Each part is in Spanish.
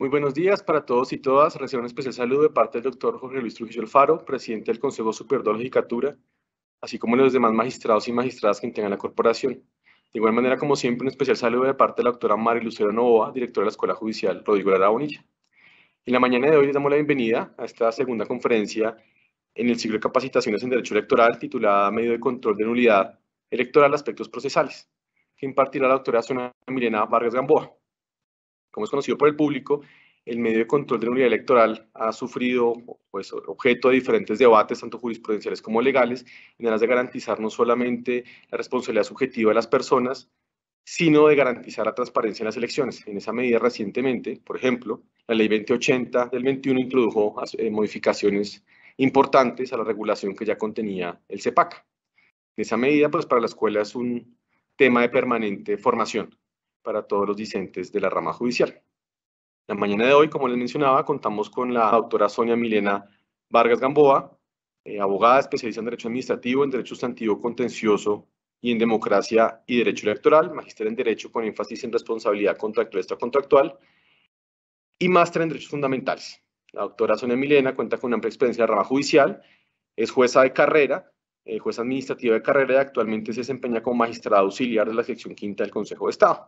Muy buenos días para todos y todas. Recibo un especial saludo de parte del doctor Jorge Luis Trujillo Alfaro, presidente del Consejo Superior de la Judicatura, así como de los demás magistrados y magistradas que integran la corporación. De igual manera, como siempre, un especial saludo de parte de la doctora Mari Lucero Novoa, directora de la Escuela Judicial Rodrigo Lara Bonilla. En la mañana de hoy les damos la bienvenida a esta segunda conferencia en el ciclo de capacitaciones en Derecho Electoral titulada Medio de Control de Nulidad Electoral, Aspectos Procesales, que impartirá la doctora Sonia Milena Vargas Gamboa. Como es conocido por el público, el medio de control de la unidad electoral ha sufrido objeto de diferentes debates, tanto jurisprudenciales como legales, en aras de garantizar no solamente la responsabilidad subjetiva de las personas, sino de garantizar la transparencia en las elecciones. En esa medida, recientemente, por ejemplo, la Ley 2080 del 21 introdujo modificaciones importantes a la regulación que ya contenía el CEPAC. En esa medida, pues para la escuela es un tema de permanente formación para todos los discentes de la rama judicial. La mañana de hoy, como les mencionaba, contamos con la doctora Sonia Milena Vargas Gamboa, abogada especialista en Derecho Administrativo, en Derecho Sustantivo Contencioso y en Democracia y Derecho Electoral, magíster en Derecho con énfasis en responsabilidad contractual y extracontractual y máster en Derechos Fundamentales. La doctora Sonia Milena cuenta con una amplia experiencia en la rama judicial, es jueza de carrera, jueza administrativa de carrera y actualmente se desempeña como magistrada auxiliar de la sección quinta del Consejo de Estado.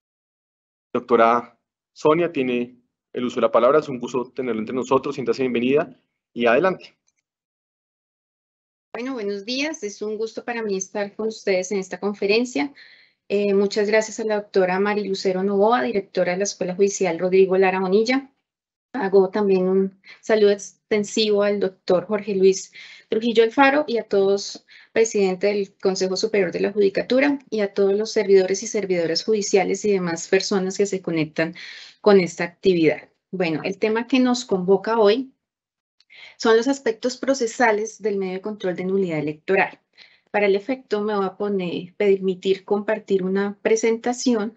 Doctora Sonia tiene el uso de la palabra, es un gusto tenerlo entre nosotros, siéntase bienvenida y adelante. Bueno, buenos días, es un gusto para mí estar con ustedes en esta conferencia. Muchas gracias a la doctora Mari Lucero Novoa, directora de la Escuela Judicial Rodrigo Lara Bonilla. Hago también un saludo extensivo al doctor Jorge Luis Trujillo Alfaro y a todos, presidente del Consejo Superior de la Judicatura, y a todos los servidores y servidoras judiciales y demás personas que se conectan con esta actividad. Bueno, el tema que nos convoca hoy son los aspectos procesales del medio de control de nulidad electoral. Para el efecto me voy a permitir compartir una presentación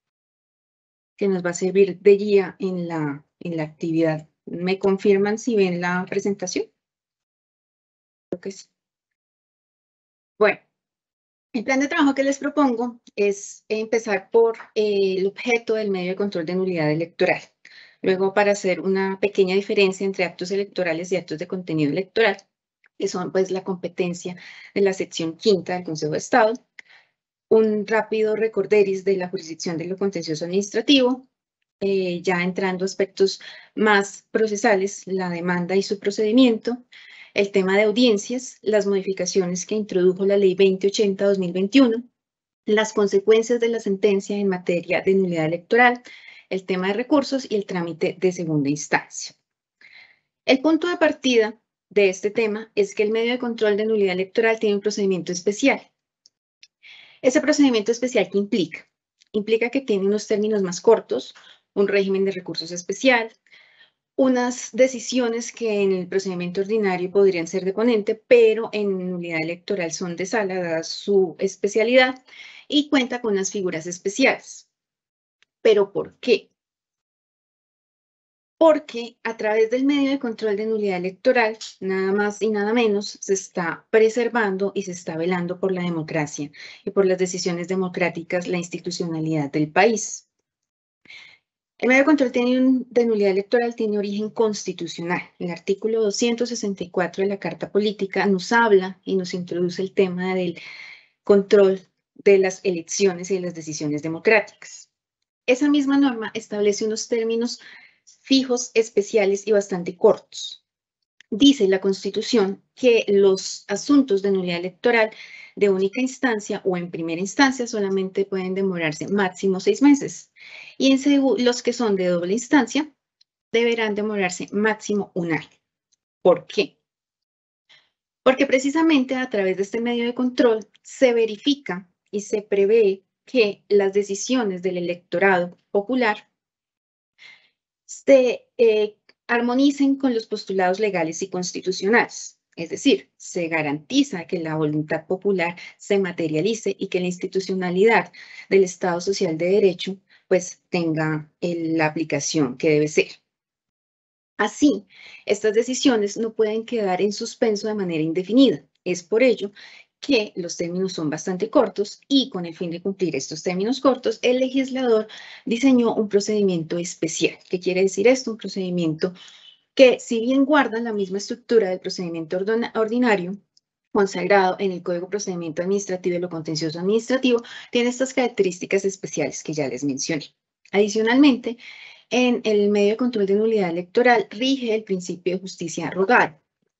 que nos va a servir de guía en la actividad. ¿Me confirman si ven la presentación? Creo que sí. Bueno, el plan de trabajo que les propongo es empezar por el objeto del medio de control de nulidad electoral. Luego, para hacer una pequeña diferencia entre actos electorales y actos de contenido electoral, que son pues la competencia de la sección quinta del Consejo de Estado, un rápido recorderis de la jurisdicción de lo contencioso administrativo, ya entrando a aspectos más procesales, la demanda y su procedimiento, el tema de audiencias, las modificaciones que introdujo la Ley 2080-2021, las consecuencias de la sentencia en materia de nulidad electoral, el tema de recursos y el trámite de segunda instancia. El punto de partida de este tema es que el medio de control de nulidad electoral tiene un procedimiento especial. Ese procedimiento especial, ¿qué implica? Implica que tiene unos términos más cortos, un régimen de recursos especial, unas decisiones que en el procedimiento ordinario podrían ser de ponente, pero en nulidad electoral son de sala, dada su especialidad, y cuenta con unas figuras especiales. ¿Pero por qué? Porque a través del medio de control de nulidad electoral, nada más y nada menos, se está preservando y se está velando por la democracia y por las decisiones democráticas, la institucionalidad del país. El medio de control de nulidad electoral tiene origen constitucional. El artículo 264 de la Carta Política nos habla y nos introduce el tema del control de las elecciones y de las decisiones democráticas. Esa misma norma establece unos términos fijos, especiales y bastante cortos. Dice la Constitución que los asuntos de nulidad electoral de única instancia o en primera instancia solamente pueden demorarse máximo 6 meses. Y los que son de doble instancia deberán demorarse máximo 1 año. ¿Por qué? Porque precisamente a través de este medio de control se verifica y se prevé que las decisiones del electorado popular se armonicen con los postulados legales y constitucionales. Es decir, se garantiza que la voluntad popular se materialice y que la institucionalidad del Estado Social de Derecho pues tenga la aplicación que debe ser. Así, estas decisiones no pueden quedar en suspenso de manera indefinida. Es por ello que los términos son bastante cortos y con el fin de cumplir estos términos cortos, el legislador diseñó un procedimiento especial. ¿Qué quiere decir esto? Un procedimiento que, si bien guarda la misma estructura del procedimiento ordinario, consagrado en el Código de Procedimiento Administrativo y lo Contencioso Administrativo, tiene estas características especiales que ya les mencioné. Adicionalmente, en el medio de control de nulidad electoral rige el principio de justicia rogada.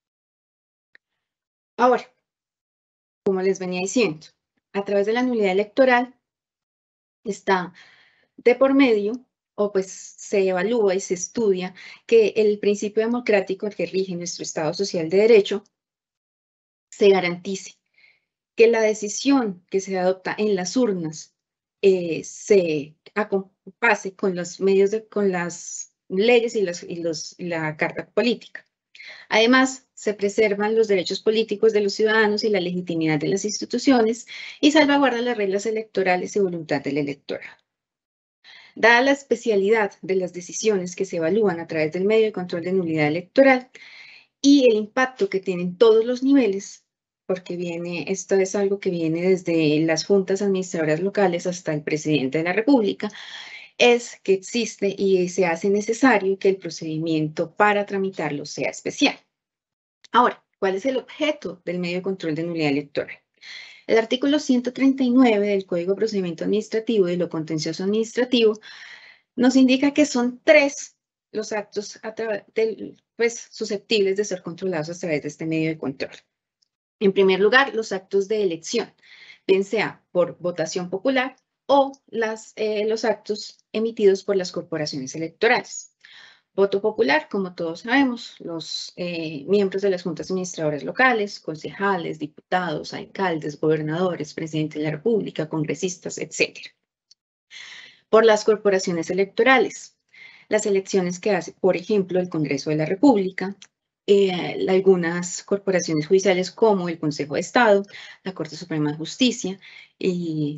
Ahora, como les venía diciendo, a través de la nulidad electoral está de por medio, o pues se evalúa y se estudia que el principio democrático que rige nuestro Estado Social de Derecho se garantice, que la decisión que se adopta en las urnas se acompase con los medios, con las leyes y la carta política. Además, se preservan los derechos políticos de los ciudadanos y la legitimidad de las instituciones y salvaguarda las reglas electorales y voluntad del electorado. Dada la especialidad de las decisiones que se evalúan a través del medio de control de nulidad electoral y el impacto que tienen todos los niveles, porque esto es algo que viene desde las juntas administradoras locales hasta el presidente de la República, es que existe y se hace necesario que el procedimiento para tramitarlo sea especial. Ahora, ¿cuál es el objeto del medio de control de nulidad electoral? El artículo 139 del Código de Procedimiento Administrativo y lo Contencioso Administrativo nos indica que son 3 los actos susceptibles de ser controlados a través de este medio de control. En primer lugar, los actos de elección, bien sea por votación popular o los actos emitidos por las corporaciones electorales. Voto popular, como todos sabemos, los miembros de las juntas administradoras locales, concejales, diputados, alcaldes, gobernadores, presidente de la República, congresistas, etc. Por las corporaciones electorales, las elecciones que hace, por ejemplo, el Congreso de la República, algunas corporaciones judiciales como el Consejo de Estado, la Corte Suprema de Justicia y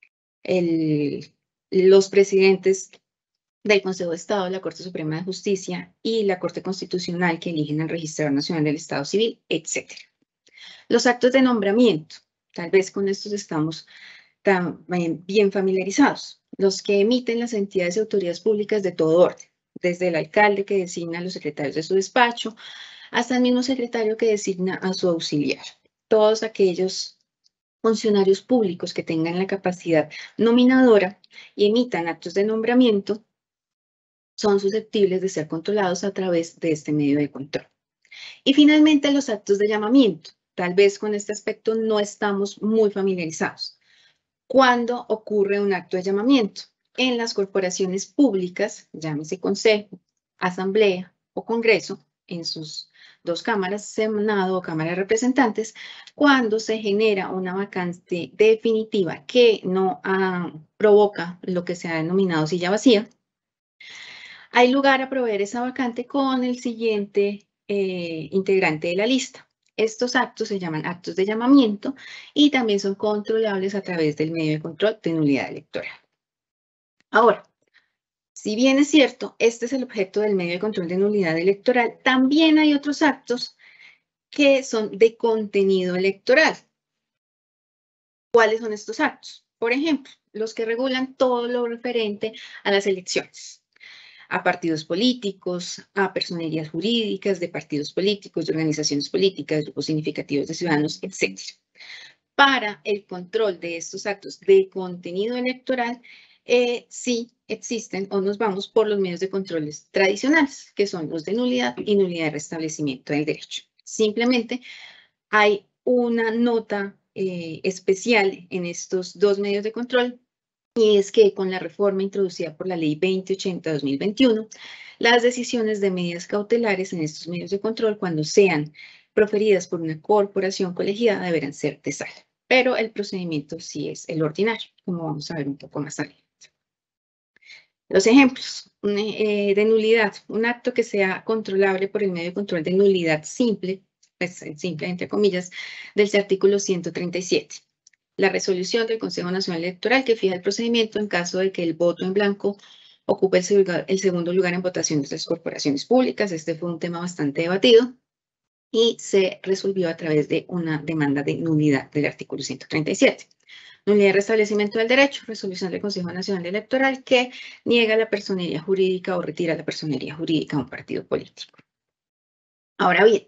los presidentes del Consejo de Estado, la Corte Suprema de Justicia y la Corte Constitucional que eligen al Registrador Nacional del Estado Civil, etc. Los actos de nombramiento, tal vez con estos estamos también bien familiarizados, los que emiten las entidades y autoridades públicas de todo orden, desde el alcalde que designa a los secretarios de su despacho, hasta el mismo secretario que designa a su auxiliar. Todos aquellos funcionarios públicos que tengan la capacidad nominadora y emitan actos de nombramiento son susceptibles de ser controlados a través de este medio de control. Y finalmente, los actos de llamamiento. Tal vez con este aspecto no estamos muy familiarizados. ¿Cuándo ocurre un acto de llamamiento? En las corporaciones públicas, llámese consejo, asamblea o congreso, en sus 2 cámaras, Senado o Cámara de Representantes, cuando se genera una vacante definitiva que no provoca lo que se ha denominado silla vacía, hay lugar a proveer esa vacante con el siguiente integrante de la lista. Estos actos se llaman actos de llamamiento y también son controlables a través del medio de control de nulidad electoral. Ahora, si bien es cierto, este es el objeto del medio de control de nulidad electoral, también hay otros actos que son de contenido electoral. ¿Cuáles son estos actos? Por ejemplo, los que regulan todo lo referente a las elecciones, a partidos políticos, a personerías jurídicas de partidos políticos, de organizaciones políticas, grupos significativos de ciudadanos, etc. Para el control de estos actos de contenido electoral, sí existen o nos vamos por los medios de controles tradicionales, que son los de nulidad y nulidad de restablecimiento del derecho. Simplemente hay una nota especial en estos 2 medios de control, y es que con la reforma introducida por la Ley 2080-2021, las decisiones de medidas cautelares en estos medios de control, cuando sean proferidas por una corporación colegiada, deberán ser de sala. Pero el procedimiento sí es el ordinario, como vamos a ver un poco más adelante. Los ejemplos de nulidad. Un acto que sea controlable por el medio de control de nulidad simple, pues simple entre comillas, del artículo 137. La resolución del Consejo Nacional Electoral que fija el procedimiento en caso de que el voto en blanco ocupe el segundo lugar en votaciones de las corporaciones públicas. Este fue un tema bastante debatido. y se resolvió a través de una demanda de nulidad del artículo 137. Nulidad de restablecimiento del derecho, resolución del Consejo Nacional Electoral que niega la personería jurídica o retira la personería jurídica a un partido político. Ahora bien,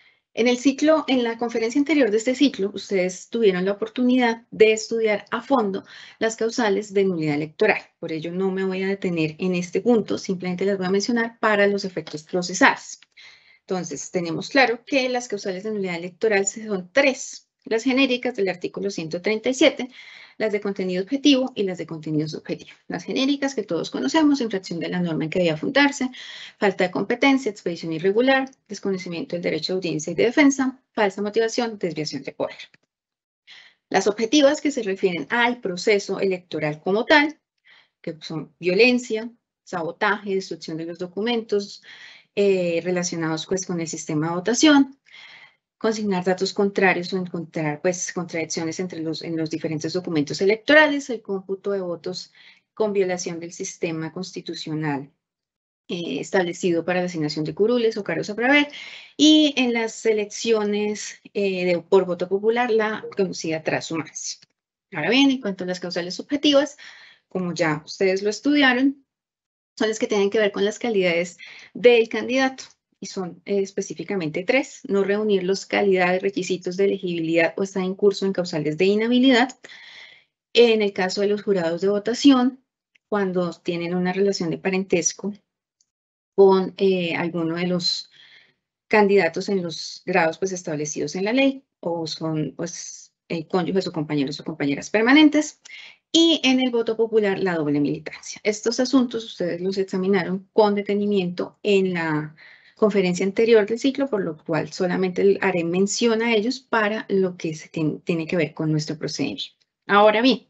en la conferencia anterior de este ciclo, ustedes tuvieron la oportunidad de estudiar a fondo las causales de nulidad electoral. Por ello, no me voy a detener en este punto, simplemente las voy a mencionar para los efectos procesales. Entonces, tenemos claro que las causales de nulidad electoral son tres: las genéricas del artículo 137, las de contenido objetivo y las de contenido subjetivo. Las genéricas que todos conocemos: infracción de la norma en que debía fundarse, falta de competencia, expedición irregular, desconocimiento del derecho de audiencia y de defensa, falsa motivación, desviación de poder. Las objetivas, que se refieren al proceso electoral como tal, que son violencia, sabotaje, destrucción de los documentos relacionados pues con el sistema de votación, consignar datos contrarios o encontrar pues contradicciones en los diferentes documentos electorales, el cómputo de votos con violación del sistema constitucional establecido para la asignación de curules o cargos a prever, y en las elecciones por voto popular, la conocida transhumancia. Ahora bien, en cuanto a las causales subjetivas, como ya ustedes lo estudiaron, son las que tienen que ver con las calidades del candidato, y son específicamente tres: no reunir los calidades, requisitos de elegibilidad o estar en curso en causales de inhabilidad. En el caso de los jurados de votación, cuando tienen una relación de parentesco con alguno de los candidatos en los grados pues establecidos en la ley, o son pues cónyuges o compañeros o compañeras permanentes. Y en el voto popular, la doble militancia. Estos asuntos ustedes los examinaron con detenimiento en la conferencia anterior del ciclo, por lo cual solamente haré mención a ellos para lo que tiene que ver con nuestro procedimiento. Ahora bien,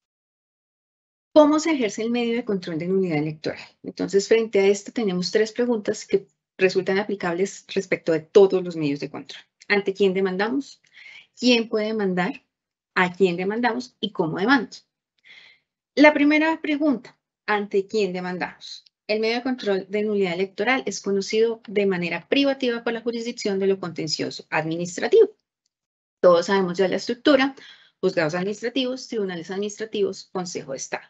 ¿cómo se ejerce el medio de control de nulidad electoral? Entonces, frente a esto tenemos tres preguntas que resultan aplicables respecto de todos los medios de control. ¿Ante quién demandamos? ¿Quién puede demandar? ¿A quién demandamos? ¿Y cómo demandamos? La primera pregunta: ¿ante quién demandamos? El medio de control de nulidad electoral es conocido de manera privativa por la jurisdicción de lo contencioso administrativo. Todos sabemos ya la estructura: juzgados administrativos, tribunales administrativos, Consejo de Estado.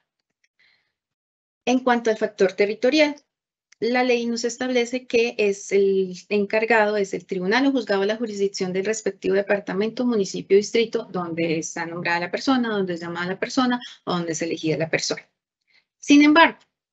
En cuanto al factor territorial, la ley nos establece que es el encargado, es el tribunal o juzgado de la jurisdicción del respectivo departamento, municipio, distrito, donde está nombrada la persona, donde es llamada la persona o donde es elegida la persona. Sin embargo,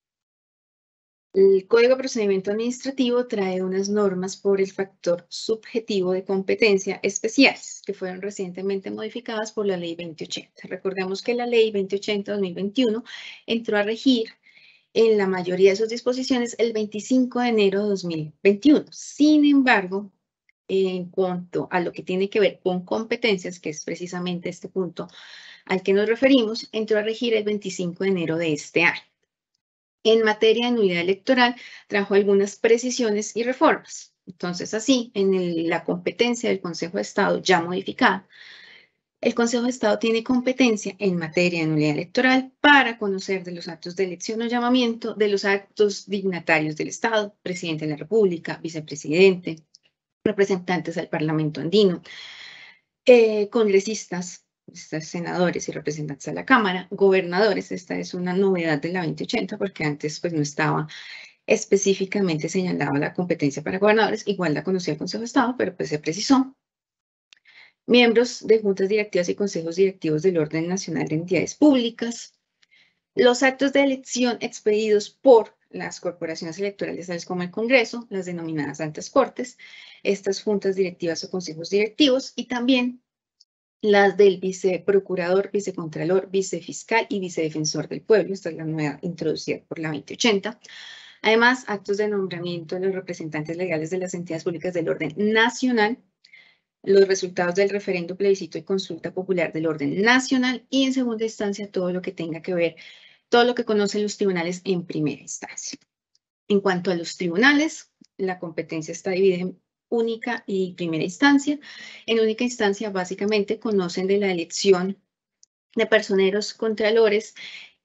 el Código de Procedimiento Administrativo trae unas normas por el factor subjetivo de competencia especiales, que fueron recientemente modificadas por la Ley 2080. Recordemos que la Ley 2080-2021 entró a regir en la mayoría de sus disposiciones el 25 de enero de 2021. Sin embargo, en cuanto a lo que tiene que ver con competencias, que es precisamente este punto al que nos referimos, entró a regir el 25 de enero de este año. En materia de nulidad electoral, trajo algunas precisiones y reformas. Entonces, así, en la competencia del Consejo de Estado ya modificada, el Consejo de Estado tiene competencia en materia de nulidad electoral para conocer de los actos de elección o llamamiento de los actos dignatarios del Estado: presidente de la República, vicepresidente, representantes al Parlamento andino, congresistas, senadores y representantes a la Cámara, gobernadores. Esta es una novedad de la 2080 porque antes pues no estaba específicamente señalada la competencia para gobernadores. Igual la conocía el Consejo de Estado, pero pues se precisó. Miembros de juntas directivas y consejos directivos del Orden Nacional de Entidades Públicas, los actos de elección expedidos por las corporaciones electorales, tales como el Congreso, las denominadas altas cortes, estas juntas directivas o consejos directivos, y también las del viceprocurador, vicecontralor, vicefiscal y vicedefensor del pueblo. Esta es la nueva introducida por la 2080. Además, actos de nombramiento de los representantes legales de las entidades públicas del orden nacional, los resultados del referendo, plebiscito y consulta popular del orden nacional, y en segunda instancia todo lo que tenga que ver, todo lo que conocen los tribunales en primera instancia. En cuanto a los tribunales, la competencia está dividida en única y primera instancia. En única instancia, básicamente, conocen de la elección de personeros contralores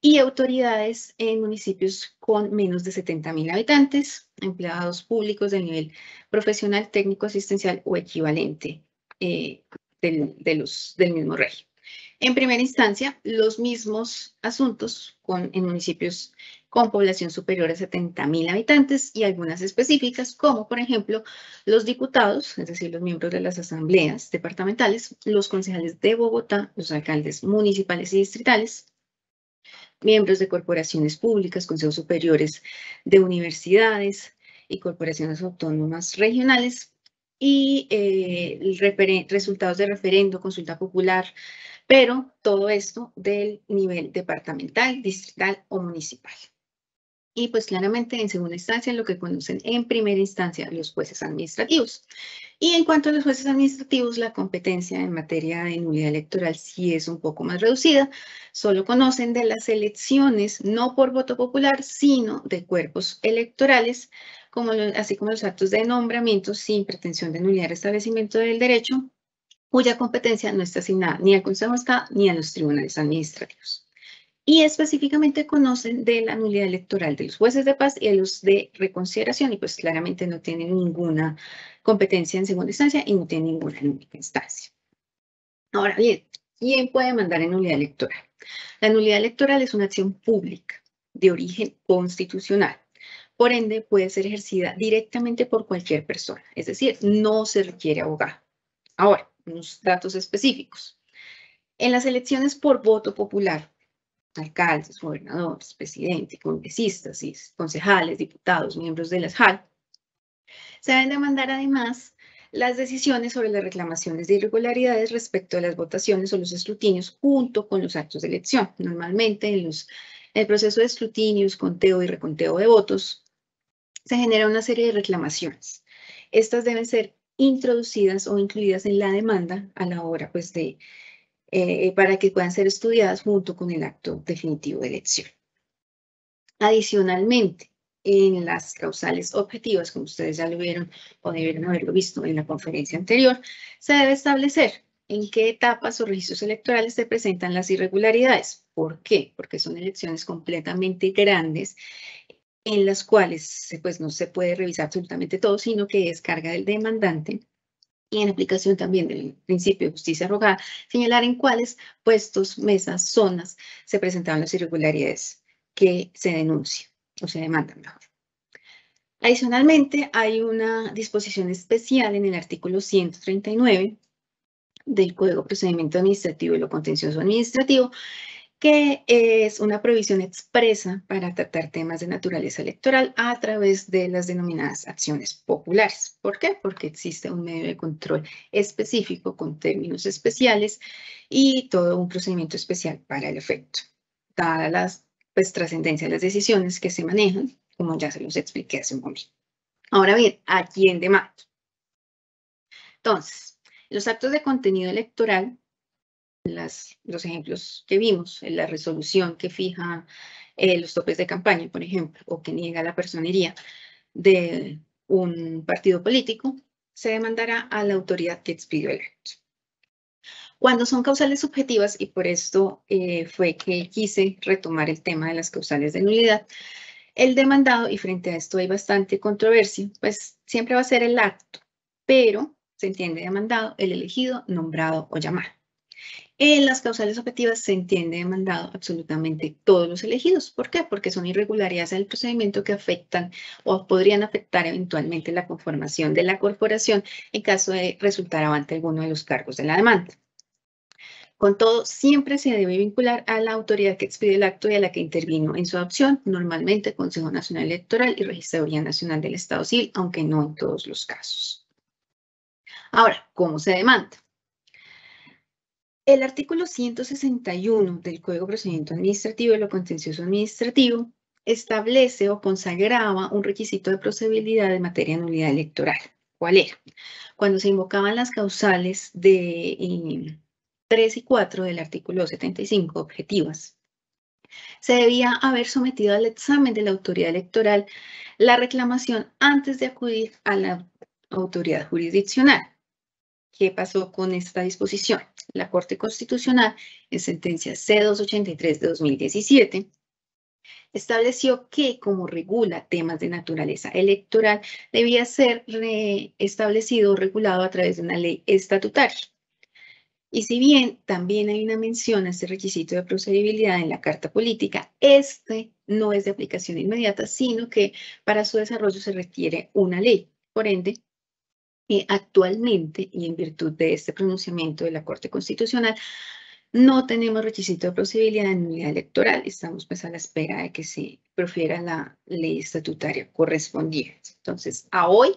y autoridades en municipios con menos de 70.000 habitantes, empleados públicos del nivel profesional, técnico, asistencial o equivalente del mismo régimen. En primera instancia, los mismos asuntos en municipios con población superior a 70.000 habitantes y algunas específicas, como por ejemplo los diputados, es decir, los miembros de las asambleas departamentales, los concejales de Bogotá, los alcaldes municipales y distritales, miembros de corporaciones públicas, consejos superiores de universidades y corporaciones autónomas regionales, y resultados de referendo, consulta popular, pero todo esto del nivel departamental, distrital o municipal. Y pues claramente en segunda instancia lo que conocen en primera instancia los jueces administrativos. Y en cuanto a los jueces administrativos, la competencia en materia de nulidad electoral sí es un poco más reducida. Solo conocen de las elecciones, no por voto popular, sino de cuerpos electorales, así como los actos de nombramiento sin pretensión de nulidad de establecimiento del derecho, cuya competencia no está asignada ni al Consejo de Estado ni a los tribunales administrativos. Y específicamente conocen de la nulidad electoral de los jueces de paz y de los de reconsideración, y pues claramente no tienen ninguna competencia en segunda instancia y no tienen ninguna en única instancia. Ahora bien, ¿quién puede mandar en nulidad electoral? La nulidad electoral es una acción pública de origen constitucional. Por ende, puede ser ejercida directamente por cualquier persona, es decir, no se requiere abogado. Ahora, unos datos específicos. En las elecciones por voto popular, alcaldes, gobernadores, presidentes, congresistas, y concejales, diputados, miembros de las JAL, se deben demandar además las decisiones sobre las reclamaciones de irregularidades respecto a las votaciones o los escrutinios junto con los actos de elección. Normalmente en el proceso de escrutinios, conteo y reconteo de votos, se genera una serie de reclamaciones. Estas deben ser introducidas o incluidas en la demanda a la hora pues, para que puedan ser estudiadas junto con el acto definitivo de elección. Adicionalmente, en las causales objetivas, como ustedes ya lo vieron o debieron haberlo visto en la conferencia anterior, se debe establecer en qué etapas o registros electorales se presentan las irregularidades. ¿Por qué? Porque son elecciones completamente grandes en las cuales pues, no se puede revisar absolutamente todo, sino que es carga del demandante y en aplicación también del principio de justicia rogada, señalar en cuáles puestos, mesas, zonas se presentaban las irregularidades que se denuncian o se demandan mejor. Adicionalmente, hay una disposición especial en el artículo 139 del Código de Procedimiento Administrativo y lo Contencioso Administrativo, que es una prohibición expresa para tratar temas de naturaleza electoral a través de las denominadas acciones populares. ¿Por qué? Porque existe un medio de control específico con términos especiales y todo un procedimiento especial para el efecto. Dada la trascendencia de las decisiones que se manejan, como ya se los expliqué hace un momento. Ahora bien, ¿a quién demando? Entonces, los actos de contenido electoral, los ejemplos que vimos, en la resolución que fija los topes de campaña, por ejemplo, o que niega la personería de un partido político, se demandará a la autoridad que expidió el acto. Cuando son causales subjetivas, y por esto fue que quise retomar el tema de las causales de nulidad, el demandado, y frente a esto hay bastante controversia, pues siempre va a ser el acto, pero se entiende demandado el elegido, nombrado o llamado. En las causales objetivas se entiende demandado absolutamente todos los elegidos. ¿Por qué? Porque son irregularidades del procedimiento que afectan o podrían afectar eventualmente la conformación de la corporación en caso de resultar avante alguno de los cargos de la demanda. Con todo, siempre se debe vincular a la autoridad que expide el acto y a la que intervino en su adopción, normalmente Consejo Nacional Electoral y Registraduría Nacional del Estado Civil, aunque no en todos los casos. Ahora, ¿cómo se demanda? El artículo 161 del Código de Procedimiento Administrativo y lo Contencioso Administrativo establece o consagraba un requisito de procedibilidad en materia de nulidad electoral. ¿Cuál era? Cuando se invocaban las causales de 3 y 4 del artículo 75, objetivas, se debía haber sometido al examen de la autoridad electoral la reclamación antes de acudir a la autoridad jurisdiccional. ¿qué pasó con esta disposición? La Corte Constitucional, en sentencia C283 de 2017, estableció que, como regula temas de naturaleza electoral, debía ser establecido o regulado a través de una ley estatutaria. Y si bien también hay una mención a este requisito de procedibilidad en la Carta Política, este no es de aplicación inmediata, sino que para su desarrollo se requiere una ley. Por ende, actualmente, y en virtud de este pronunciamiento de la Corte Constitucional, no tenemos requisito de procedibilidad en nulidad electoral. Estamos pues a la espera de que se profiera la ley estatutaria correspondiente. Entonces, a hoy,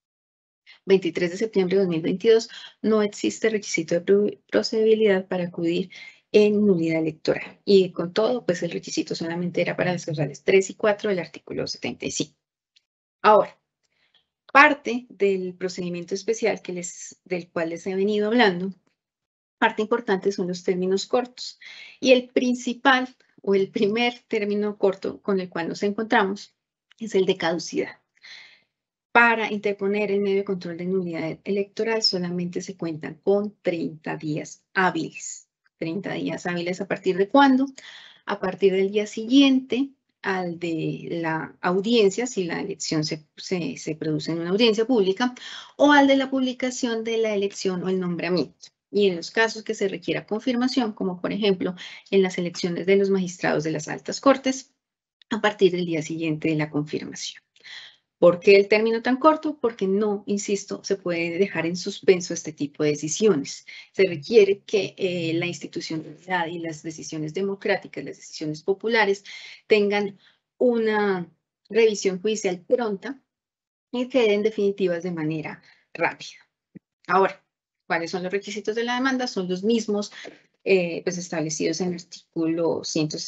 23 de septiembre de 2022, no existe requisito de procedibilidad para acudir en nulidad electoral. Y con todo, pues el requisito solamente era para las causales 3 y 4 del artículo 75. Ahora, parte del procedimiento especial del cual les he venido hablando, parte importante son los términos cortos. Y el principal o el primer término corto con el cual nos encontramos es el de caducidad. Para interponer el medio de control de nulidad electoral solamente se cuentan con 30 días hábiles. 30 días hábiles ¿a partir de cuándo? A partir del día siguiente al de la audiencia, si la elección se produce en una audiencia pública, o al de la publicación de la elección o el nombramiento. Y en los casos que se requiera confirmación, como por ejemplo en las elecciones de los magistrados de las altas cortes, a partir del día siguiente de la confirmación. ¿Por qué el término tan corto? Porque no, insisto, se puede dejar en suspenso este tipo de decisiones. Se requiere que la institucionalidad y las decisiones democráticas, las decisiones populares, tengan una revisión judicial pronta y queden definitivas de manera rápida. Ahora, ¿cuáles son los requisitos de la demanda? Son los mismos pues establecidos en el artículo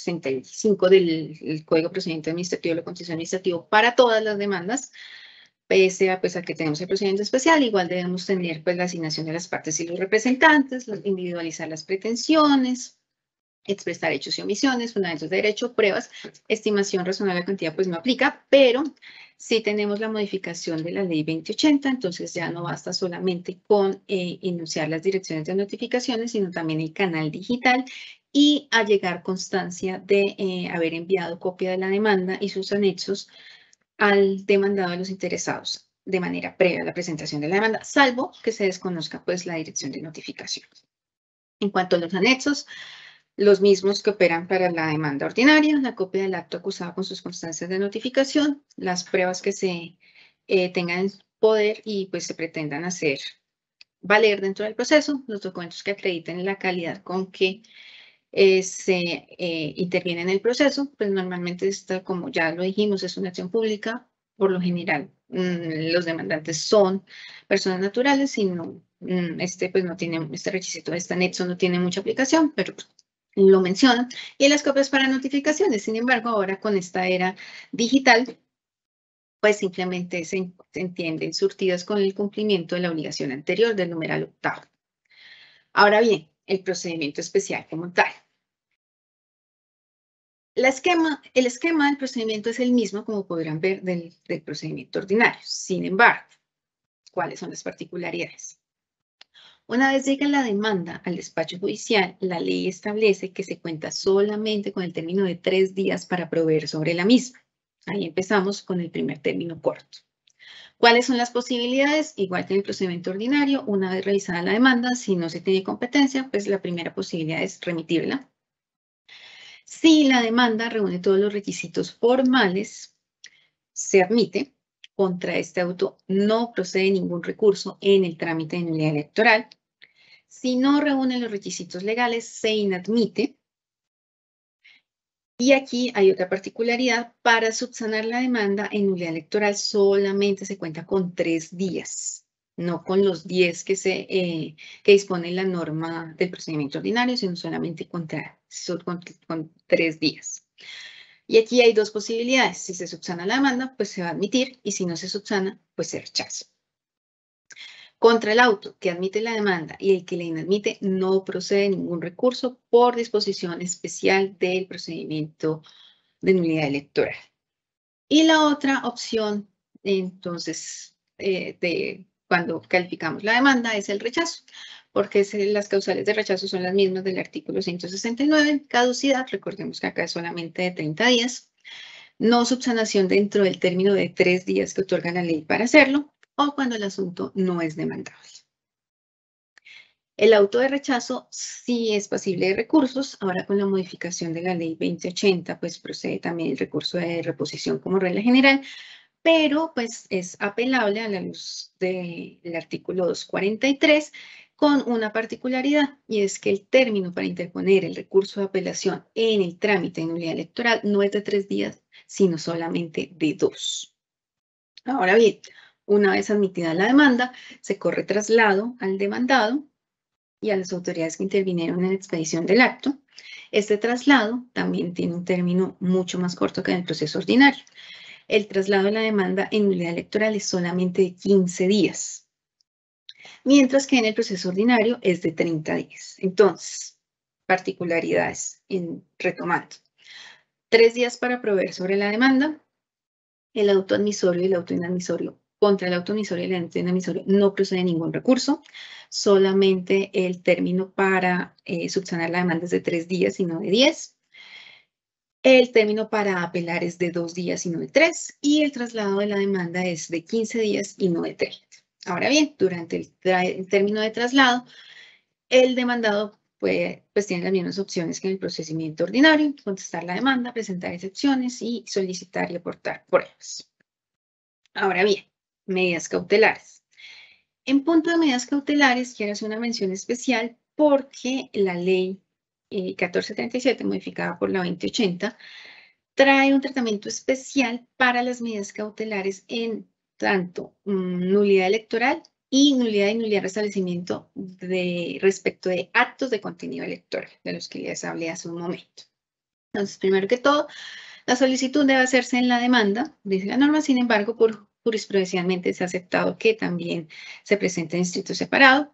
165 del Código de Procedimiento Administrativo de la Constitución Administrativa para todas las demandas. Pese a, pues, a que tenemos el procedimiento especial, igual debemos tener pues, la asignación de las partes y los representantes, individualizar las pretensiones, expresar hechos y omisiones, fundamentos de derecho, pruebas, estimación razonable de cantidad, pues no aplica, pero si tenemos la modificación de la ley 2080, entonces ya no basta solamente con enunciar las direcciones de notificaciones, sino también el canal digital y allegar constancia de haber enviado copia de la demanda y sus anexos al demandado de los interesados de manera previa a la presentación de la demanda, salvo que se desconozca pues la dirección de notificación. En cuanto a los anexos, los mismos que operan para la demanda ordinaria, la copia del acto acusado con sus constancias de notificación, las pruebas que se tengan en poder y pues se pretendan hacer valer dentro del proceso, los documentos que acrediten la calidad con que se interviene en el proceso, pues normalmente está, como ya lo dijimos, es una acción pública, por lo general los demandantes son personas naturales y no, pues no tiene, este requisito, este anexo no tiene mucha aplicación, pero lo mencionan. Y las copias para notificaciones, sin embargo, ahora con esta era digital, pues simplemente se entienden surtidas con el cumplimiento de la obligación anterior del numeral octavo. Ahora bien, el procedimiento especial como tal. El esquema del procedimiento es el mismo, como podrán ver, del procedimiento ordinario. Sin embargo, ¿cuáles son las particularidades? Una vez llega la demanda al despacho judicial, la ley establece que se cuenta solamente con el término de 3 días para proveer sobre la misma. Ahí empezamos con el primer término corto. ¿Cuáles son las posibilidades? Igual que en el procedimiento ordinario, una vez revisada la demanda, si no se tiene competencia, pues la primera posibilidad es remitirla. Si la demanda reúne todos los requisitos formales, se admite. Contra este auto no procede ningún recurso en el trámite de nulidad electoral. Si no reúne los requisitos legales, se inadmite. Y aquí hay otra particularidad. Para subsanar la demanda en nulidad electoral solamente se cuenta con 3 días, no con los 10 que dispone la norma del procedimiento ordinario, sino solamente con 3 días. Y aquí hay dos posibilidades. Si se subsana la demanda, pues se va a admitir, y si no se subsana, pues se rechaza. Contra el auto que admite la demanda y el que la inadmite, no procede ningún recurso por disposición especial del procedimiento de nulidad electoral. Y la otra opción, entonces, de cuando calificamos la demanda es el rechazo, porque las causales de rechazo son las mismas del artículo 169, caducidad, recordemos que acá es solamente de 30 días, no subsanación dentro del término de 3 días que otorga la ley para hacerlo, o cuando el asunto no es demandable. El auto de rechazo sí es pasible de recursos. Ahora con la modificación de la ley 2080, pues procede también el recurso de reposición como regla general, pero pues es apelable a la luz del artículo 243 con una particularidad, y es que el término para interponer el recurso de apelación en el trámite de nulidad electoral no es de 3 días, sino solamente de 2. Ahora bien, una vez admitida la demanda, se corre traslado al demandado y a las autoridades que intervinieron en la expedición del acto. Este traslado también tiene un término mucho más corto que en el proceso ordinario. El traslado de la demanda en nulidad electoral es solamente de 15 días, mientras que en el proceso ordinario es de 30 días. Entonces, particularidades retomando. 3 días para proveer sobre la demanda. El auto admisorio y el auto inadmisorio. Contra el auto admisorio y el auto inadmisorio no procede ningún recurso, solamente el término para subsanar la demanda es de 3 días y no de 10. El término para apelar es de 2 días y no de 3, y el traslado de la demanda es de 15 días y no de 30. Ahora bien, durante el término de traslado, el demandado pues tiene las mismas opciones que en el procedimiento ordinario: contestar la demanda, presentar excepciones y solicitar y aportar pruebas. Ahora bien, medidas cautelares. En punto de medidas cautelares, quiero hacer una mención especial porque la ley 1437, modificada por la 2080, trae un tratamiento especial para las medidas cautelares en tanto nulidad electoral y nulidad de restablecimiento respecto de actos de contenido electoral, de los que les hablé hace un momento. Entonces, primero que todo, la solicitud debe hacerse en la demanda, dice la norma. Sin embargo, jurisprudencialmente se ha aceptado que también se presente en distrito separado.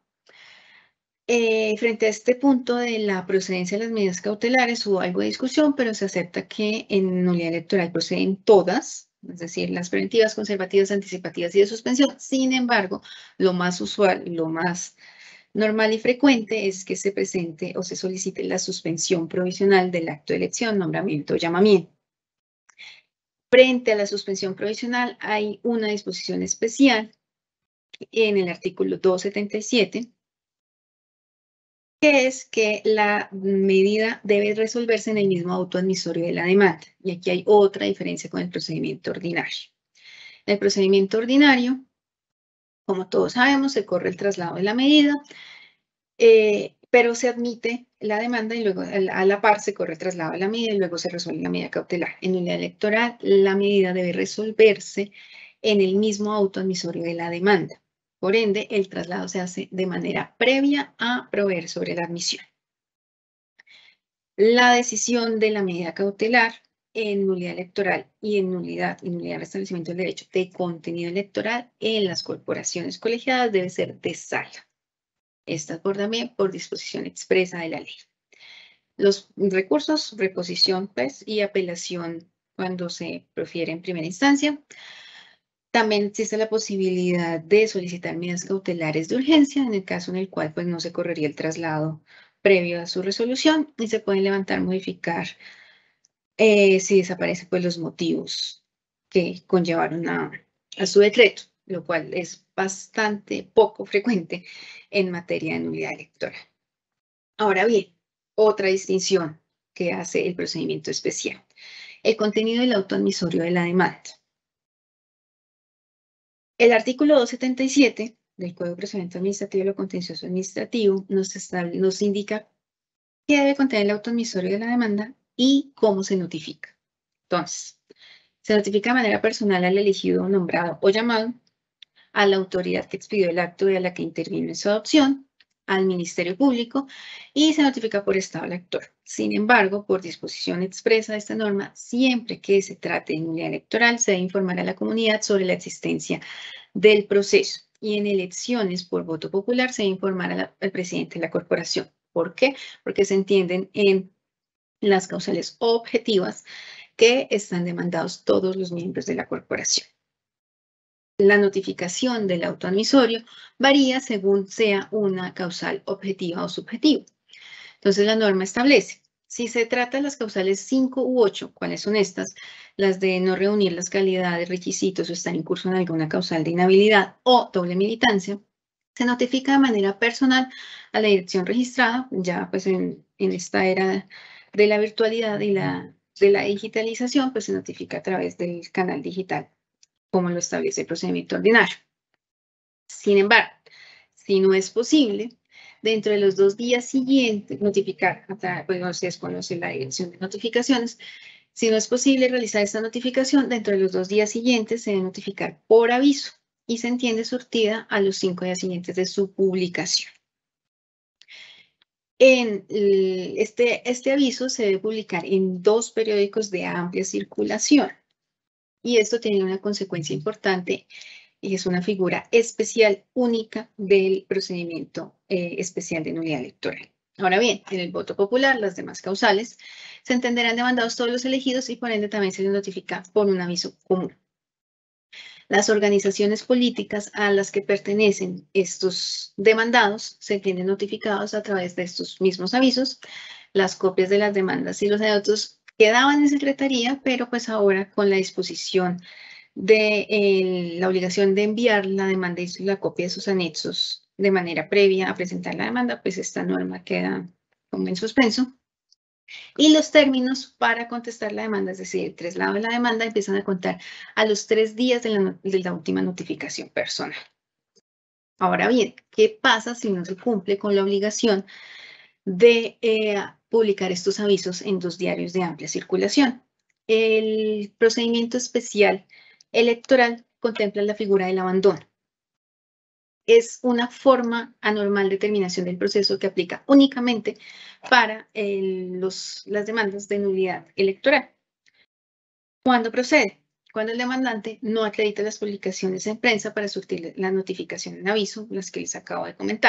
Frente a este punto de la procedencia de las medidas cautelares hubo algo de discusión, pero se acepta que en nulidad electoral proceden todas, es decir, las preventivas, conservativas, anticipativas y de suspensión. Sin embargo, lo más usual, lo más normal y frecuente es que se presente o se solicite la suspensión provisional del acto de elección, nombramiento o llamamiento. Frente a la suspensión provisional hay una disposición especial en el artículo 277, que es que la medida debe resolverse en el mismo auto admisorio de la demanda. Y aquí hay otra diferencia con el procedimiento ordinario. En el procedimiento ordinario, como todos sabemos, se corre el traslado de la medida, pero se admite la demanda y luego a la par se corre el traslado de la medida y luego se resuelve la medida cautelar. En nulidad electoral, la medida debe resolverse en el mismo auto admisorio de la demanda. Por ende, el traslado se hace de manera previa a proveer sobre la admisión. La decisión de la medida cautelar en nulidad electoral y en nulidad de restablecimiento del derecho de contenido electoral en las corporaciones colegiadas debe ser de sala. Esta también por disposición expresa de la ley. Los recursos, reposición pues, y apelación cuando se profiere en primera instancia. También existe la posibilidad de solicitar medidas cautelares de urgencia en el caso en el cual pues, no se correría el traslado previo a su resolución, y se pueden levantar, modificar si desaparecen pues, los motivos que conllevaron a su decreto, lo cual es bastante poco frecuente en materia de nulidad electoral. Ahora bien, otra distinción que hace el procedimiento especial: el contenido del auto admisorio de la demanda. El artículo 277 del Código de Procedimiento Administrativo y lo Contencioso Administrativo nos indica qué debe contener el auto admisorio de la demanda y cómo se notifica. Entonces, se notifica de manera personal al elegido, nombrado o llamado, a la autoridad que expidió el acto y a la que intervino en su adopción, al Ministerio Público, y se notifica por estado al actor. Sin embargo, por disposición expresa de esta norma, siempre que se trate de nulidad electoral, se debe informar a la comunidad sobre la existencia del proceso. Y en elecciones por voto popular se debe informar al presidente de la corporación. ¿Por qué? Porque se entienden en las causales objetivas que están demandados todos los miembros de la corporación. La notificación del auto admisorio varía según sea una causal objetiva o subjetiva. Entonces, la norma establece, si se trata de las causales 5 u 8, ¿cuáles son estas? Las de no reunir las calidades, requisitos o estar en curso en alguna causal de inhabilidad o doble militancia, se notifica de manera personal a la dirección registrada, ya pues en esta era de la virtualidad y de la digitalización, pues se notifica a través del canal digital, como lo establece el procedimiento ordinario. Sin embargo, si no es posible, dentro de los 2 días siguientes, notificar, pues ustedes conocen la dirección de notificaciones, si no es posible realizar esta notificación, dentro de los 2 días siguientes se debe notificar por aviso y se entiende surtida a los 5 días siguientes de su publicación. Este aviso se debe publicar en 2 periódicos de amplia circulación y esto tiene una consecuencia importante y es una figura especial única del procedimiento especial de nulidad electoral. Ahora bien, en el voto popular, las demás causales se entenderán demandados todos los elegidos y por ende también se les notifica por un aviso común. Las organizaciones políticas a las que pertenecen estos demandados se entienden notificados a través de estos mismos avisos. Las copias de las demandas y los datos quedaban en secretaría, pero pues ahora con la disposición de la obligación de enviar la demanda y la copia de sus anexos de manera previa a presentar la demanda, pues esta norma queda como en suspenso. Y los términos para contestar la demanda, es decir, el traslado de la demanda, empiezan a contar a los 3 días de la última notificación personal. Ahora bien, ¿qué pasa si no se cumple con la obligación de publicar estos avisos en 2 diarios de amplia circulación? El procedimiento especial electoral contempla la figura del abandono. Es una forma anormal de terminación del proceso que aplica únicamente para las demandas de nulidad electoral. ¿Cuándo procede? Cuando el demandante no acredita las publicaciones en prensa para surtir la notificación en aviso, las que les acabo de comentar.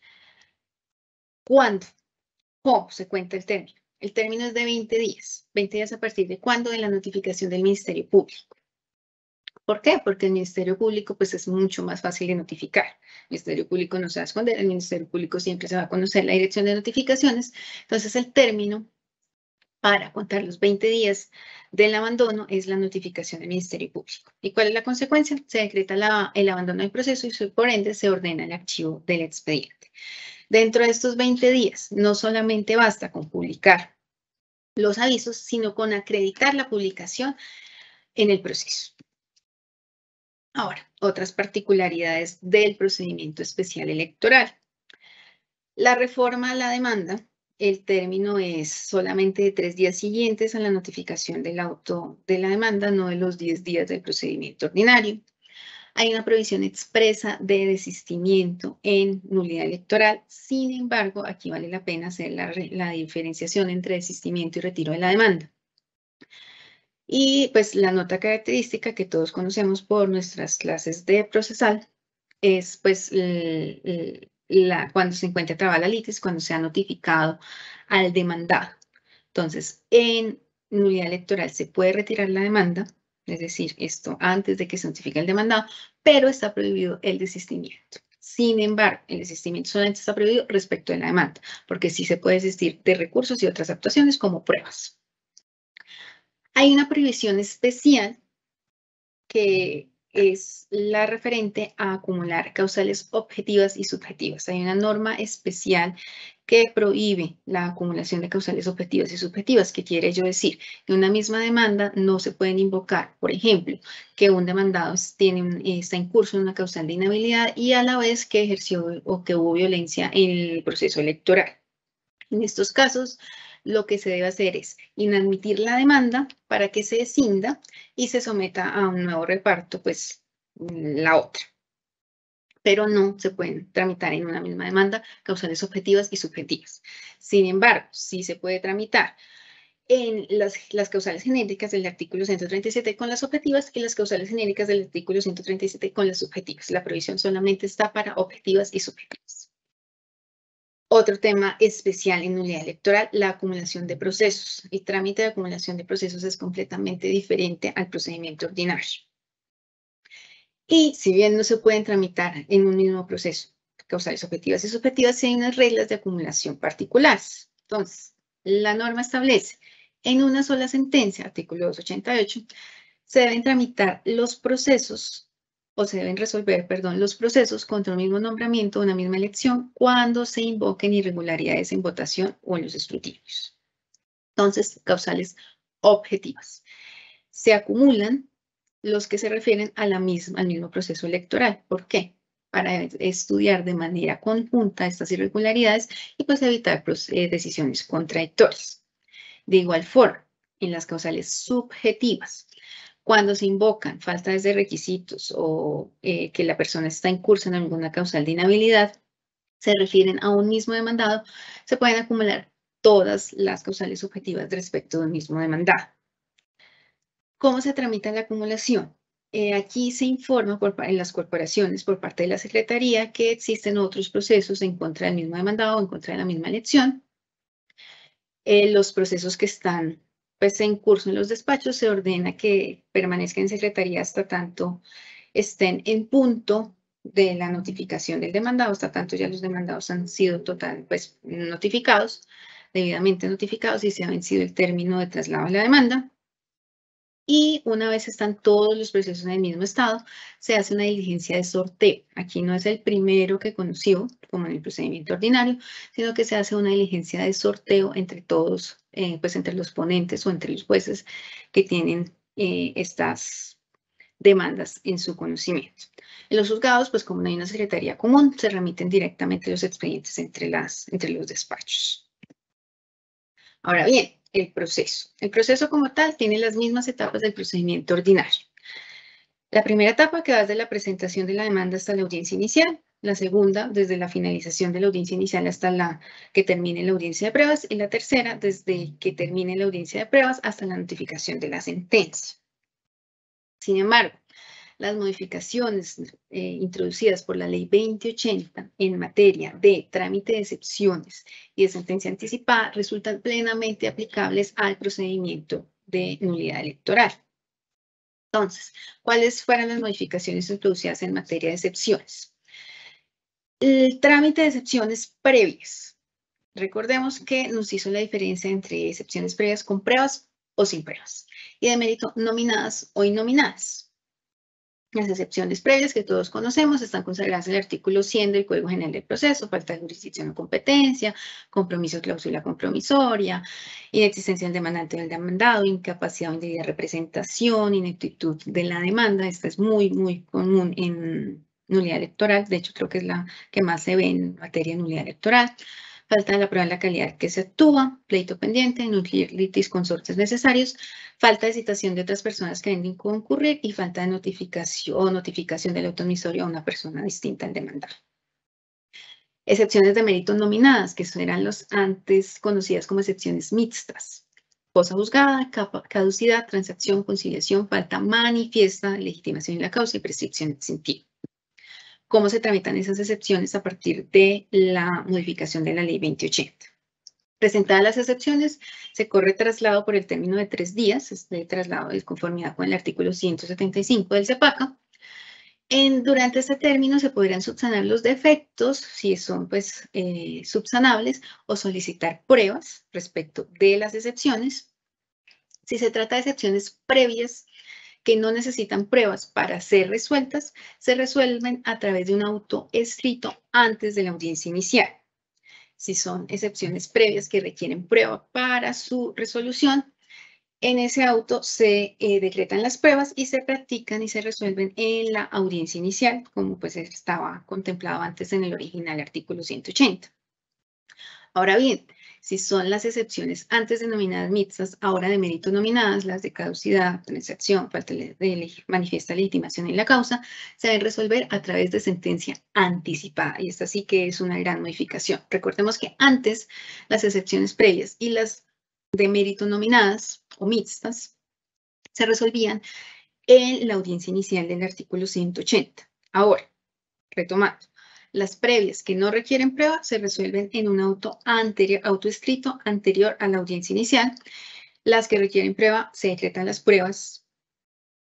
¿Cuándo? ¿Cómo se cuenta el término? El término es de 20 días. 20 días a partir de cuándo, de la notificación del Ministerio Público. ¿Por qué? Porque el Ministerio Público pues es mucho más fácil de notificar. El Ministerio Público no se va a esconder, el Ministerio Público siempre se va a conocer la dirección de notificaciones. Entonces el término para contar los 20 días del abandono es la notificación del Ministerio Público. ¿Y cuál es la consecuencia? Se decreta el abandono del proceso y por ende se ordena el archivo del expediente. Dentro de estos 20 días no solamente basta con publicar los avisos, sino con acreditar la publicación en el proceso. Ahora, otras particularidades del procedimiento especial electoral. La reforma a la demanda, el término es solamente de 3 días siguientes a la notificación del auto de la demanda, no de los 10 días del procedimiento ordinario. Hay una prohibición expresa de desistimiento en nulidad electoral. Sin embargo, aquí vale la pena hacer la diferenciación entre desistimiento y retiro de la demanda. Y pues la nota característica que todos conocemos por nuestras clases de procesal es pues cuando se encuentra trabada la litis, cuando se ha notificado al demandado. Entonces, en nulidad electoral se puede retirar la demanda, es decir, esto antes de que se notifique el demandado, pero está prohibido el desistimiento. Sin embargo, el desistimiento solamente está prohibido respecto de la demanda, porque sí se puede desistir de recursos y otras actuaciones como pruebas. Hay una prohibición especial que es la referente a acumular causales objetivas y subjetivas. Hay una norma especial que prohíbe la acumulación de causales objetivas y subjetivas. ¿Qué quiere ello decir? Que una misma demanda no se pueden invocar, por ejemplo, que un demandado está en curso en una causal de inhabilidad y a la vez que ejerció o que hubo violencia en el proceso electoral. En estos casos, lo que se debe hacer es inadmitir la demanda para que se escinda y se someta a un nuevo reparto, pues la otra. Pero no se pueden tramitar en una misma demanda causales objetivas y subjetivas. Sin embargo, sí se puede tramitar en las causales genéricas del artículo 137 con las objetivas y las causales genéricas del artículo 137 con las subjetivas. La prohibición solamente está para objetivas y subjetivas. Otro tema especial en nulidad electoral, la acumulación de procesos. El trámite de acumulación de procesos es completamente diferente al procedimiento ordinario. Y si bien no se pueden tramitar en un mismo proceso, causales objetivas y subjetivas, sí hay unas reglas de acumulación particulares. Entonces, la norma establece en una sola sentencia, artículo 288, se deben tramitar los procesos, o se deben resolver, perdón, los procesos contra un mismo nombramiento o una misma elección cuando se invoquen irregularidades en votación o en los escrutinios. Entonces, causales objetivas. Se acumulan los que se refieren a al mismo proceso electoral. ¿Por qué? Para estudiar de manera conjunta estas irregularidades y pues evitar decisiones contradictorias. De igual forma, en las causales subjetivas, cuando se invocan faltas de requisitos o que la persona está incursa en alguna causal de inhabilidad, se refieren a un mismo demandado, se pueden acumular todas las causales subjetivas respecto del mismo demandado. ¿Cómo se tramita la acumulación? Aquí se informa en las corporaciones por parte de la Secretaría que existen otros procesos en contra del mismo demandado o en contra de la misma elección. Los procesos que están pues, en curso en los despachos se ordena que permanezcan en Secretaría hasta tanto estén en punto de la notificación del demandado, hasta tanto ya los demandados han sido pues, notificados, debidamente notificados y se ha vencido el término de traslado de la demanda. Y una vez están todos los procesos en el mismo estado, se hace una diligencia de sorteo. Aquí no es el primero que conoció, como en el procedimiento ordinario, sino que se hace una diligencia de sorteo entre todos, pues entre los ponentes o entre los jueces que tienen estas demandas en su conocimiento. En los juzgados, pues como no hay una secretaría común, se remiten directamente los expedientes entre los despachos. Ahora bien, el proceso. El proceso como tal tiene las mismas etapas del procedimiento ordinario. La primera etapa que va desde la presentación de la demanda hasta la audiencia inicial. La segunda, desde la finalización de la audiencia inicial hasta la que termine la audiencia de pruebas. Y la tercera, desde que termine la audiencia de pruebas hasta la notificación de la sentencia. Sin embargo, las modificaciones introducidas por la Ley 2080 en materia de trámite de excepciones y de sentencia anticipada resultan plenamente aplicables al procedimiento de nulidad electoral. Entonces, ¿cuáles fueron las modificaciones introducidas en materia de excepciones? El trámite de excepciones previas. Recordemos que nos hizo la diferencia entre excepciones previas con pruebas o sin pruebas y de mérito nominadas o innominadas. Las excepciones previas que todos conocemos están consagradas en el artículo 100 del Código General del Proceso: falta de jurisdicción o competencia, compromiso o cláusula compromisoria, inexistencia del demandante o del demandado, incapacidad o indebida representación, ineptitud de la demanda. Esta es muy, muy común en nulidad electoral. De hecho, creo que es la que más se ve en materia de nulidad electoral. Falta de la prueba de la calidad que se actúa, pleito pendiente, litis consortes necesarios, falta de citación de otras personas que deben concurrir y falta de notificación del auto admisorio a una persona distinta al demandado. Excepciones de mérito nominadas, que eran los antes conocidas como excepciones mixtas. Cosa juzgada, caducidad, transacción, conciliación, falta manifiesta de legitimación en la causa y prescripción exentiva. ¿Cómo se tramitan esas excepciones a partir de la modificación de la Ley 2080? Presentadas las excepciones, se corre traslado por el término de 3 días, este traslado de conformidad con el artículo 175 del CEPACA. Durante este término se podrán subsanar los defectos, si son pues subsanables, o solicitar pruebas respecto de las excepciones. Si se trata de excepciones previas que no necesitan pruebas para ser resueltas, se resuelven a través de un auto escrito antes de la audiencia inicial. Si son excepciones previas que requieren prueba para su resolución, en ese auto se decretan las pruebas y se practican y se resuelven en la audiencia inicial, como pues estaba contemplado antes en el original artículo 180. Ahora bien, si son las excepciones antes denominadas mixtas, ahora de mérito nominadas, las de caducidad, transacción, falta de manifiesta legitimación en la causa, se deben resolver a través de sentencia anticipada. Y esta sí que es una gran modificación. Recordemos que antes las excepciones previas y las de mérito nominadas o mixtas se resolvían en la audiencia inicial del artículo 180. Ahora, retomando. Las previas que no requieren prueba se resuelven en un autoescrito anterior a la audiencia inicial. Las que requieren prueba se decretan las pruebas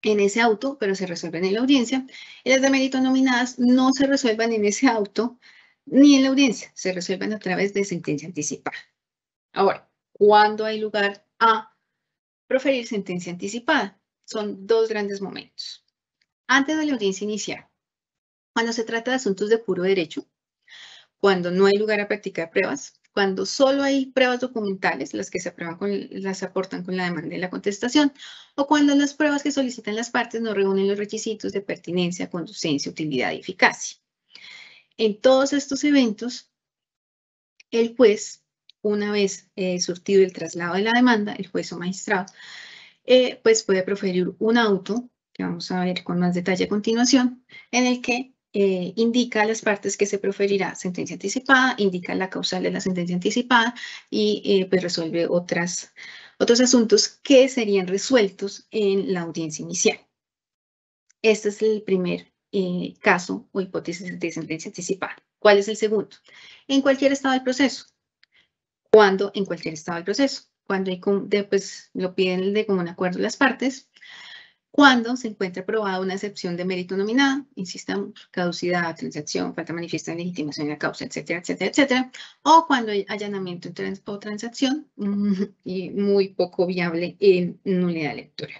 en ese auto, pero se resuelven en la audiencia, y las de mérito nominadas no se resuelvan en ese auto ni en la audiencia, se resuelvan a través de sentencia anticipada. Ahora, ¿cuándo hay lugar a proferir sentencia anticipada? Son dos grandes momentos. Antes de la audiencia inicial, cuando se trata de asuntos de puro derecho, cuando no hay lugar a practicar pruebas, cuando solo hay pruebas documentales, las que se aprueban las aportan con la demanda y la contestación, o cuando las pruebas que solicitan las partes no reúnen los requisitos de pertinencia, conducencia, utilidad y eficacia. En todos estos eventos, el juez, una vez surtido el traslado de la demanda, el juez o magistrado, pues puede proferir un auto, que vamos a ver con más detalle a continuación, en el que indica a las partes que se proferirá sentencia anticipada, indica la causal de la sentencia anticipada y pues resuelve otros asuntos que serían resueltos en la audiencia inicial. Este es el primer caso o hipótesis de sentencia anticipada. ¿Cuál es el segundo? En cualquier estado del proceso. ¿Cuándo? En cualquier estado del proceso. Cuando hay, pues, lo piden de común acuerdo las partes. Cuando se encuentra aprobada una excepción de mérito nominada, insistamos, caducidad, transacción, falta manifiesta de legitimación de la causa, etcétera, etcétera, etcétera. O cuando hay allanamiento o transacción y muy poco viable en nulidad electoral.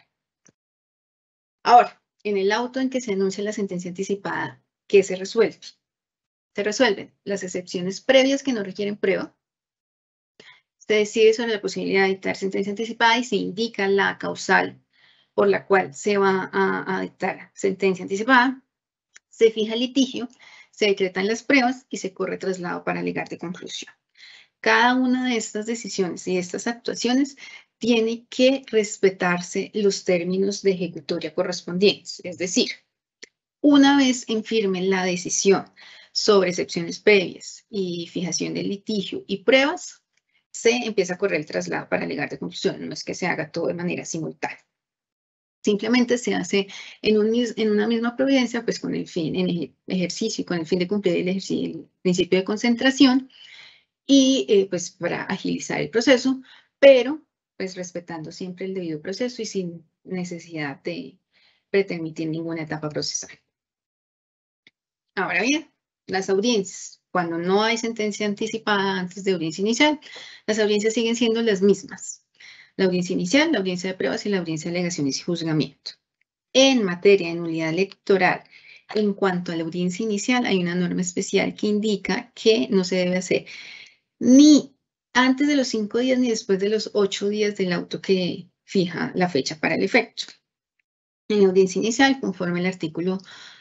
Ahora, en el auto en que se anuncia la sentencia anticipada, ¿qué se resuelve? Se resuelven las excepciones previas que no requieren prueba. Se decide sobre la posibilidad de dictar sentencia anticipada y se indica la causal por la cual se va a dictar sentencia anticipada. Se fija el litigio, se decretan las pruebas y se corre traslado para alegar de conclusión. Cada una de estas decisiones y estas actuaciones tiene que respetarse los términos de ejecutoria correspondientes. Es decir, una vez en firme la decisión sobre excepciones previas y fijación del litigio y pruebas, se empieza a correr el traslado para alegar de conclusión. No es que se haga todo de manera simultánea. Simplemente se hace en una misma providencia, pues con el fin, en el ejercicio y con el fin de cumplir el principio de concentración y pues para agilizar el proceso, pero pues respetando siempre el debido proceso y sin necesidad de pretermitir ninguna etapa procesal. Ahora bien, las audiencias. Cuando no hay sentencia anticipada antes de audiencia inicial, las audiencias siguen siendo las mismas. La audiencia inicial, la audiencia de pruebas y la audiencia de alegaciones y juzgamiento. En materia de nulidad electoral, en cuanto a la audiencia inicial, hay una norma especial que indica que no se debe hacer ni antes de los 5 días ni después de los 8 días del auto que fija la fecha para el efecto. En la audiencia inicial, conforme al artículo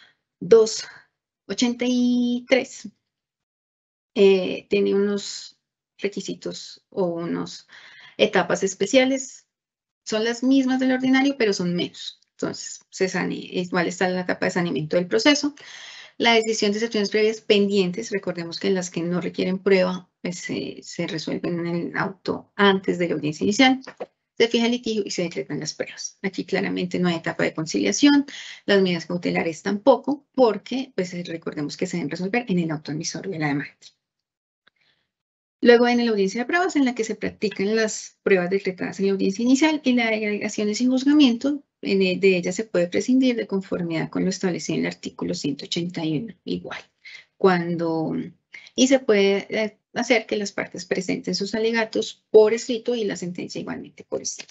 283, tiene unos requisitos o unas etapas especiales. Son las mismas del ordinario, pero son menos. Entonces, igual está la etapa de saneamiento del proceso. La decisión de excepciones previas pendientes, recordemos que las que no requieren prueba pues, se resuelven en el auto antes de la audiencia inicial. Se fija el litigio y se decretan las pruebas. Aquí claramente no hay etapa de conciliación, las medidas cautelares tampoco, porque pues, recordemos que se deben resolver en el auto admisorio de la demanda. Luego en la audiencia de pruebas, en la que se practican las pruebas decretadas en la audiencia inicial y las alegaciones sin juzgamiento, de ellas se puede prescindir de conformidad con lo establecido en el artículo 181, igual. Y se puede hacer que las partes presenten sus alegatos por escrito y la sentencia igualmente por escrito.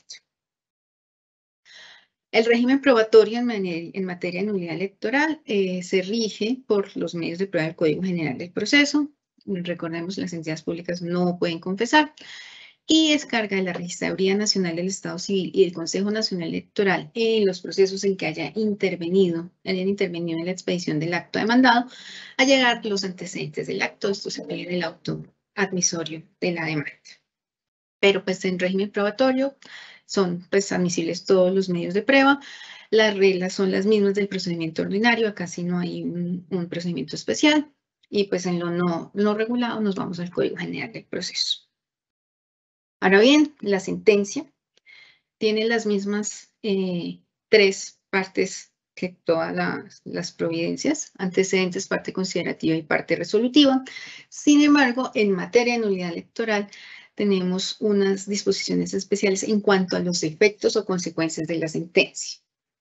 El régimen probatorio en materia de nulidad electoral se rige por los medios de prueba del Código General del Proceso. Recordemos, las entidades públicas no pueden confesar. Y es carga de la Registraduría Nacional del Estado Civil y del Consejo Nacional Electoral en los procesos en que hayan intervenido en la expedición del acto demandado, a llegar los antecedentes del acto. Esto se pide en el auto admisorio de la demanda. Pero pues en régimen probatorio son pues admisibles todos los medios de prueba. Las reglas son las mismas del procedimiento ordinario. Acá sí no hay un procedimiento especial. Y pues en lo no regulado nos vamos al Código General del Proceso. Ahora bien, la sentencia tiene las mismas 3 partes que todas las providencias: antecedentes, parte considerativa y parte resolutiva. Sin embargo, en materia de nulidad electoral tenemos unas disposiciones especiales en cuanto a los efectos o consecuencias de la sentencia.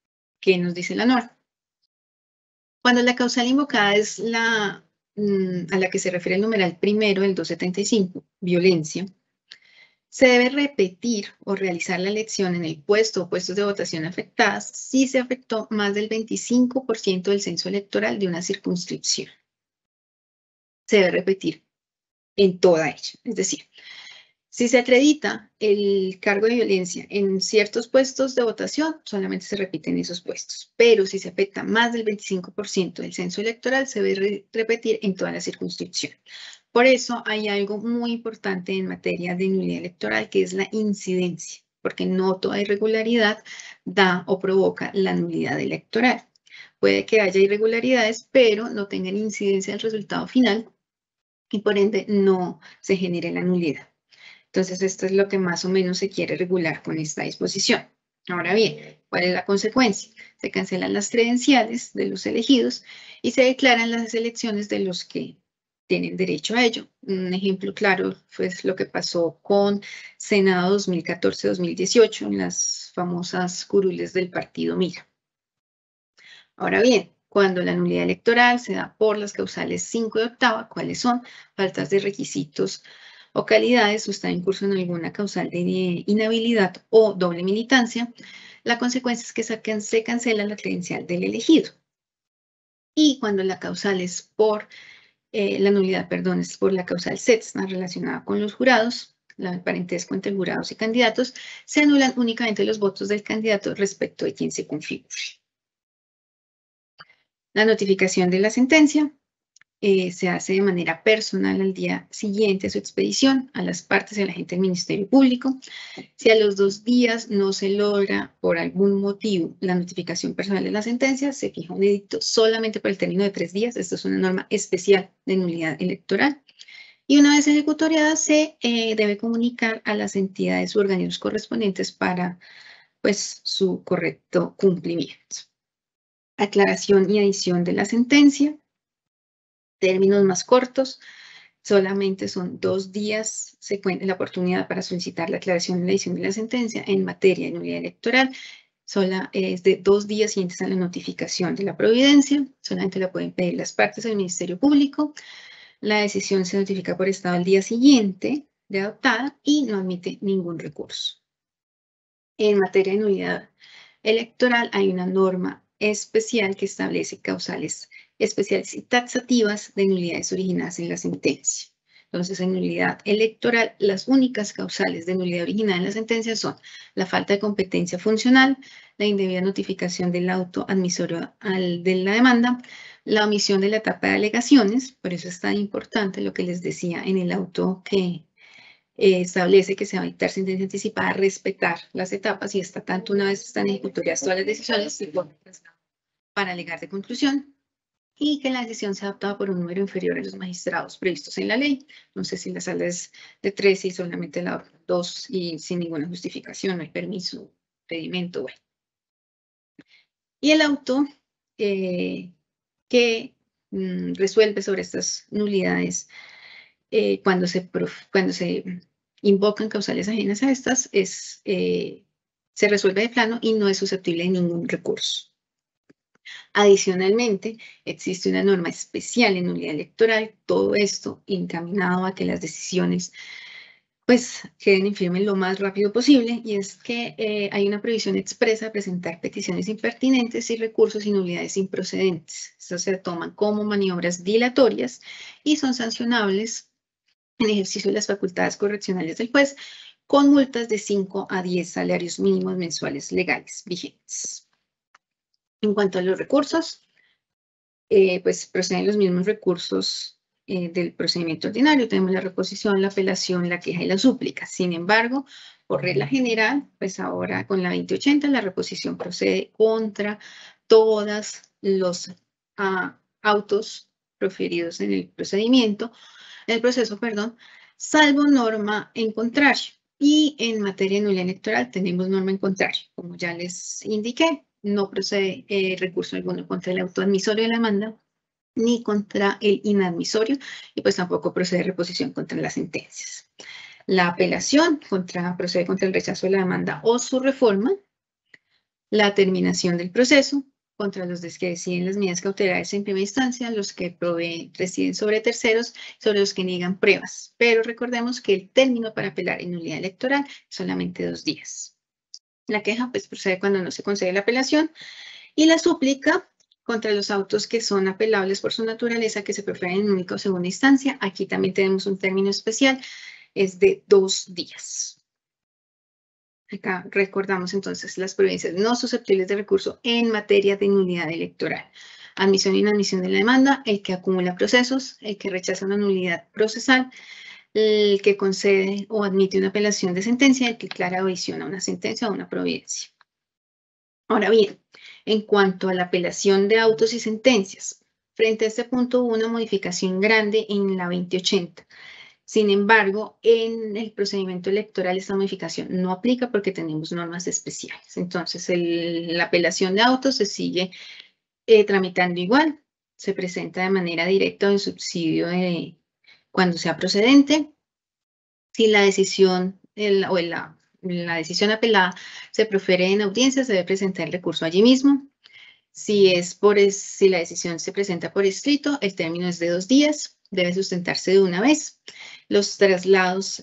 ¿qué nos dice la norma? Cuando la causal invocada es a la que se refiere el numeral primero del 275, violencia, se debe repetir o realizar la elección en el puesto o puestos de votación afectadas si se afectó más del 25% del censo electoral de una circunscripción. Se debe repetir en toda ella. Es decir, si se acredita el cargo de violencia en ciertos puestos de votación, solamente se repiten esos puestos. Pero si se afecta más del 25% del censo electoral, se debe repetir en toda la circunscripción. Por eso hay algo muy importante en materia de nulidad electoral, que es la incidencia, porque no toda irregularidad da o provoca la nulidad electoral. Puede que haya irregularidades, pero no tengan incidencia en el resultado final y por ende no se genere la nulidad. Entonces, esto es lo que más o menos se quiere regular con esta disposición. Ahora bien, ¿cuál es la consecuencia? Se cancelan las credenciales de los elegidos y se declaran las elecciones de los que tienen derecho a ello. Un ejemplo claro fue lo que pasó con Senado 2014-2018, en las famosas curules del partido Mira. Ahora bien, cuando la nulidad electoral se da por las causales 5 y octava, ¿cuáles son? Faltas de requisitos o calidades o está en curso en alguna causal de inhabilidad o doble militancia, la consecuencia es que se cancela la credencial del elegido. Y cuando la causal es por, la nulidad, perdón, es por la causal sexta relacionada con los jurados, el parentesco entre jurados y candidatos, se anulan únicamente los votos del candidato respecto de quien se configure. La notificación de la sentencia se hace de manera personal al día siguiente a su expedición a las partes y al agente del Ministerio Público. Si a los 2 días no se logra por algún motivo la notificación personal de la sentencia, se fija un edicto solamente por el término de 3 días. Esto es una norma especial de nulidad electoral. Y una vez ejecutoriada, se debe comunicar a las entidades u organismos correspondientes para pues, su correcto cumplimiento. Aclaración y adición de la sentencia. Términos más cortos, solamente son 2 días la oportunidad para solicitar la aclaración y la edición de la sentencia en materia de nulidad electoral. Es de 2 días siguientes a la notificación de la providencia. Solamente la pueden pedir las partes del Ministerio Público. La decisión se notifica por estado al día siguiente de adoptada y no admite ningún recurso. En materia de nulidad electoral hay una norma especial que establece causales especiales y taxativas de nulidades originadas en la sentencia. Entonces, en nulidad electoral, las únicas causales de nulidad originada en la sentencia son la falta de competencia funcional, la indebida notificación del auto admisorio de la demanda, la omisión de la etapa de alegaciones, por eso es tan importante lo que les decía en el auto que establece que se va a dictar sentencia anticipada, respetar las etapas y está tanto una vez están ejecutoriadas todas las decisiones para alegar de conclusión y que la decisión sea adoptada por un número inferior a los magistrados previstos en la ley. No sé si la sala es de 13 y solamente la 2 y sin ninguna justificación, no hay permiso, pedimento, bueno. Y el auto que resuelve sobre estas nulidades cuando se invocan causales ajenas a estas, se resuelve de plano y no es susceptible de ningún recurso. Adicionalmente, existe una norma especial en nulidad electoral, todo esto encaminado a que las decisiones pues queden en firme lo más rápido posible, y es que hay una prohibición expresa de presentar peticiones impertinentes y recursos y nulidades improcedentes. Estos se toman como maniobras dilatorias y son sancionables en ejercicio de las facultades correccionales del juez con multas de 5 a 10 salarios mínimos mensuales legales vigentes. En cuanto a los recursos, pues proceden los mismos recursos del procedimiento ordinario. Tenemos la reposición, la apelación, la queja y la súplica. Sin embargo, por regla general, pues ahora con la 2080 la reposición procede contra todos los autos proferidos en el proceso, salvo norma en contrario. Y en materia de nulidad electoral tenemos norma en contrario. Como ya les indiqué, no procede recurso alguno contra el auto admisorio de la demanda ni contra el inadmisorio y pues tampoco procede reposición contra las sentencias. La apelación procede contra el rechazo de la demanda o su reforma. la terminación del proceso contra los que deciden las medidas cautelares en primera instancia, los que residen sobre terceros, sobre los que niegan pruebas. Pero recordemos que el término para apelar en nulidad electoral es solamente 2 días. La queja pues procede cuando no se concede la apelación y la súplica contra los autos que son apelables por su naturaleza, que se prefieren en única o segunda instancia. Aquí también tenemos un término especial, es de 2 días. Acá recordamos entonces las provincias no susceptibles de recurso en materia de nulidad electoral. Admisión e inadmisión de la demanda, el que acumula procesos, el que rechaza una nulidad procesal, el que concede o admite una apelación de sentencia, el que declara abolición a una sentencia o una providencia. Ahora bien, en cuanto a la apelación de autos y sentencias, frente a este punto hubo una modificación grande en la 2080. Sin embargo, en el procedimiento electoral esta modificación no aplica porque tenemos normas especiales. Entonces, la apelación de autos se sigue tramitando igual. Se presenta de manera directa o en subsidio cuando sea procedente. Si la decisión la decisión apelada se profiere en audiencia, se debe presentar el recurso allí mismo. Si la decisión se presenta por escrito, el término es de 2 días, debe sustentarse de una vez. Los traslados,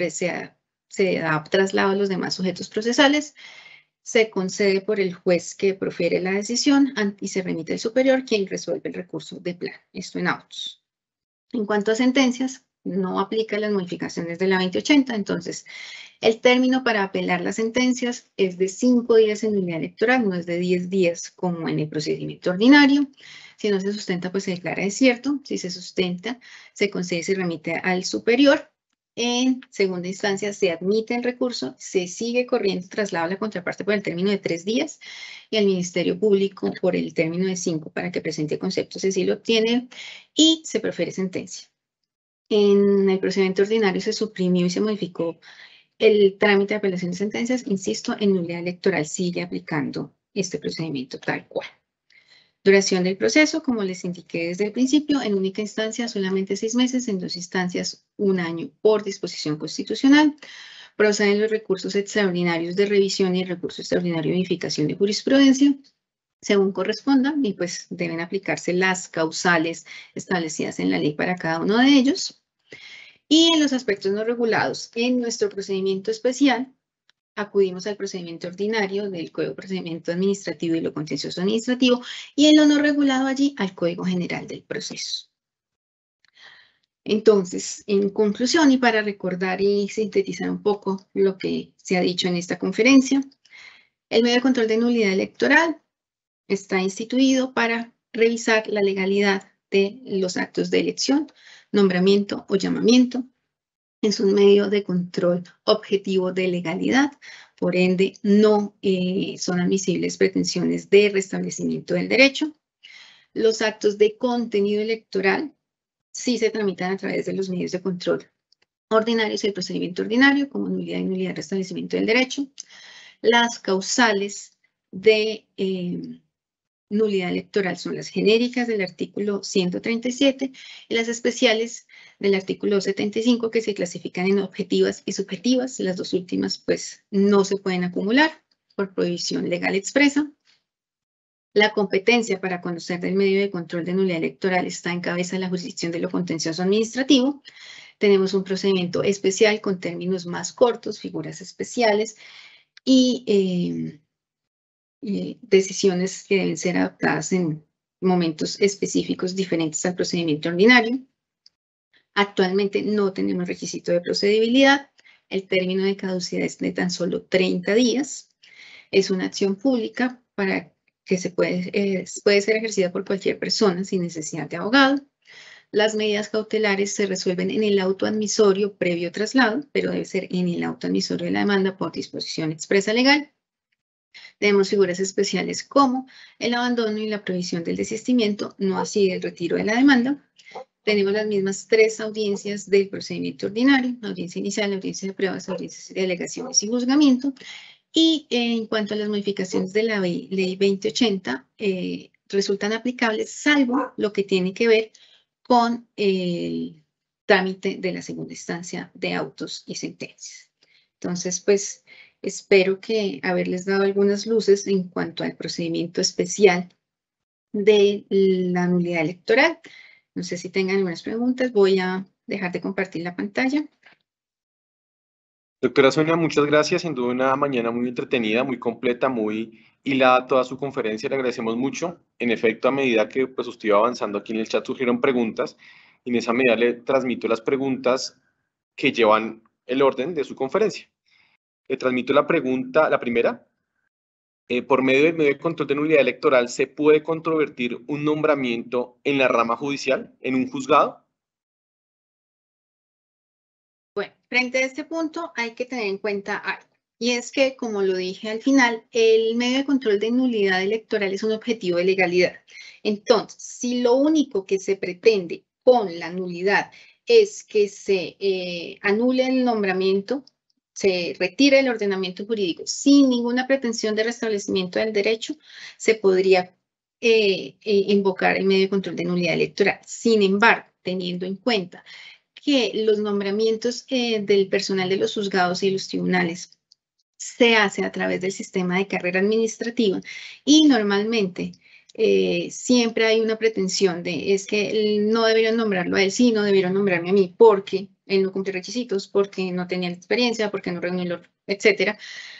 se da traslado a los demás sujetos procesales, se concede por el juez que profiere la decisión y se remite al superior, quien resuelve el recurso de plan. Esto en autos. En cuanto a sentencias, no aplica las modificaciones de la 2080, entonces el término para apelar las sentencias es de 5 días en nulidad electoral, no es de 10 días como en el procedimiento ordinario. Si no se sustenta, pues se declara desierto. Si se sustenta, se concede y se remite al superior. En segunda instancia, se admite el recurso, se sigue corriendo traslado a la contraparte por el término de 3 días y al Ministerio Público por el término de 5 para que presente conceptos si lo obtiene y se profiere sentencia. En el procedimiento ordinario se suprimió y se modificó el trámite de apelación de sentencias, insisto, en nulidad electoral sigue aplicando este procedimiento tal cual. Duración del proceso, como les indiqué desde el principio, en única instancia solamente 6 meses, en 2 instancias 1 año por disposición constitucional. Proceden los recursos extraordinarios de revisión y el recurso extraordinario de unificación de jurisprudencia, según correspondan, y pues deben aplicarse las causales establecidas en la ley para cada uno de ellos. Y en los aspectos no regulados, en nuestro procedimiento especial, acudimos al procedimiento ordinario del Código de Procedimiento Administrativo y lo Contencioso Administrativo, y en lo no regulado allí al Código General del Proceso. Entonces, en conclusión, y para recordar y sintetizar un poco lo que se ha dicho en esta conferencia, el medio de control de nulidad electoral está instituido para revisar la legalidad de los actos de elección, nombramiento o llamamiento. Es un medio de control objetivo de legalidad, por ende no son admisibles pretensiones de restablecimiento del derecho. Los actos de contenido electoral sí se tramitan a través de los medios de control ordinarios y el procedimiento ordinario, como nulidad y nulidad de restablecimiento del derecho. Las causales de nulidad electoral son las genéricas del artículo 137 y las especiales del artículo 75 que se clasifican en objetivas y subjetivas. Las dos últimas pues no se pueden acumular por prohibición legal expresa. La competencia para conocer del medio de control de nulidad electoral está en cabeza de la jurisdicción de lo contencioso administrativo. Tenemos un procedimiento especial con términos más cortos, figuras especiales y decisiones que deben ser adoptadas en momentos específicos diferentes al procedimiento ordinario. Actualmente no tenemos requisito de procedibilidad. El término de caducidad es de tan solo 30 días. Es una acción pública para que puede ser ejercida por cualquier persona sin necesidad de abogado. Las medidas cautelares se resuelven en el auto admisorio previo traslado, pero debe ser en el auto admisorio de la demanda por disposición expresa legal. Tenemos figuras especiales como el abandono y la prohibición del desistimiento, no así el retiro de la demanda. Tenemos las mismas 3 audiencias del procedimiento ordinario, la audiencia inicial, la audiencia de pruebas, audiencias de alegaciones y juzgamiento. Y en cuanto a las modificaciones de la ley 2080, resultan aplicables salvo lo que tiene que ver con el trámite de la segunda instancia de autos y sentencias. Entonces, pues, Espero que haberles dado algunas luces en cuanto al procedimiento especial de la nulidad electoral. No sé si tengan algunas preguntas. Voy a dejar de compartir la pantalla. Doctora Sonia, muchas gracias. Sin duda una mañana muy entretenida, muy completa, muy hilada toda su conferencia. Le agradecemos mucho. En efecto, a medida que pues, usted iba avanzando aquí en el chat surgieron preguntas y en esa medida le transmito las preguntas que llevan el orden de su conferencia. Le transmito la pregunta, la primera. Por medio del medio de control de nulidad electoral, ¿se puede controvertir un nombramiento en la rama judicial, en un juzgado? Bueno, frente a este punto hay que tener en cuenta algo, y es que, como lo dije al final, el medio de control de nulidad electoral es un objetivo de legalidad. Entonces, si lo único que se pretende con la nulidad es que se anule el nombramiento, se retire el ordenamiento jurídico sin ninguna pretensión de restablecimiento del derecho, se podría invocar el medio de control de nulidad electoral. Sin embargo, teniendo en cuenta que los nombramientos del personal de los juzgados y los tribunales se hace a través del sistema de carrera administrativa y normalmente siempre hay una pretensión de es que no debieron nombrarlo a él, sí, no debieron nombrarme a mí porque él no cumple requisitos, porque no tenía experiencia, porque no reunió los, etcétera.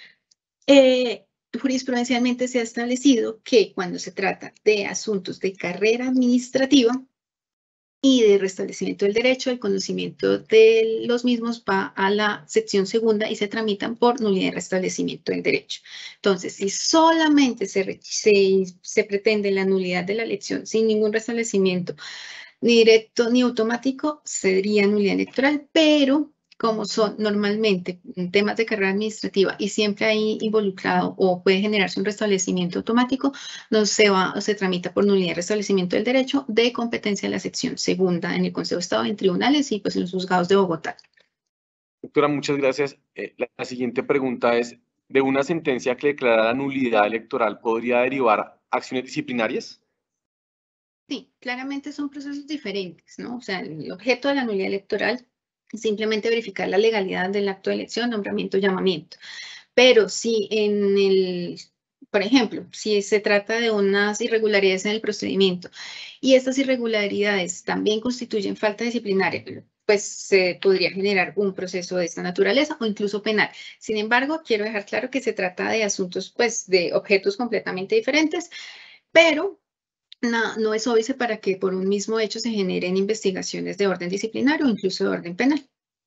Jurisprudencialmente se ha establecido que cuando se trata de asuntos de carrera administrativa, y de restablecimiento del derecho, el conocimiento de los mismos va a la sección segunda y se tramitan por nulidad y restablecimiento del derecho. Entonces, si solamente se pretende la nulidad de la elección sin ningún restablecimiento, ni directo ni automático, sería nulidad electoral, pero como son normalmente temas de carrera administrativa y siempre hay involucrado o puede generarse un restablecimiento automático, no se va o se tramita por nulidad y restablecimiento del derecho de competencia de la sección segunda en el Consejo de Estado, en tribunales y pues en los juzgados de Bogotá. Doctora, muchas gracias. La siguiente pregunta es, ¿de una sentencia que declara la nulidad electoral podría derivar acciones disciplinarias? Sí, claramente son procesos diferentes, ¿no? O sea, el objeto de la nulidad electoral es simplemente verificar la legalidad del acto de elección, nombramiento, llamamiento. Pero si por ejemplo, si se trata de unas irregularidades en el procedimiento y estas irregularidades también constituyen falta disciplinaria, pues se podría generar un proceso de esta naturaleza o incluso penal. Sin embargo, quiero dejar claro que se trata de asuntos, pues, de objetos completamente diferentes, pero no es óbice para que por un mismo hecho se generen investigaciones de orden disciplinario o incluso de orden penal.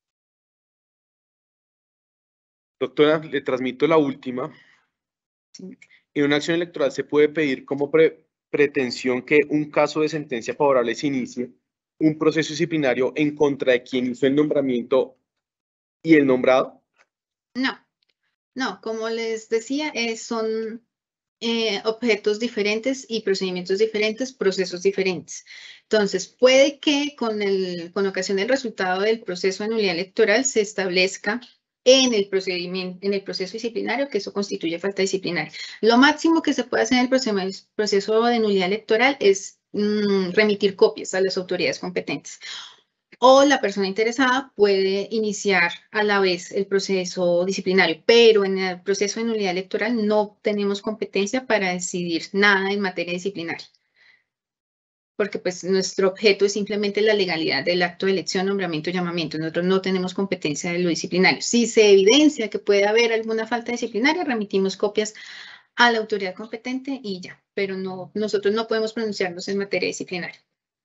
Doctora, le transmito la última. Sí. En una acción electoral se puede pedir como pretensión que un caso de sentencia favorable se inicie un proceso disciplinario en contra de quien hizo el nombramiento y el nombrado. No, como les decía, son objetos diferentes y procedimientos diferentes, procesos diferentes. Entonces, puede que con ocasión del resultado del proceso de nulidad electoral se establezca en el procedimiento, en el proceso disciplinario, que eso constituye falta disciplinaria. Lo máximo que se puede hacer en el proceso de nulidad electoral es remitir copias a las autoridades competentes. O la persona interesada puede iniciar a la vez el proceso disciplinario, pero en el proceso de nulidad electoral no tenemos competencia para decidir nada en materia disciplinaria, porque pues nuestro objeto es simplemente la legalidad del acto de elección, nombramiento, llamamiento. Nosotros no tenemos competencia de lo disciplinario. Si se evidencia que puede haber alguna falta disciplinaria, remitimos copias a la autoridad competente y ya, pero nosotros no podemos pronunciarnos en materia disciplinaria.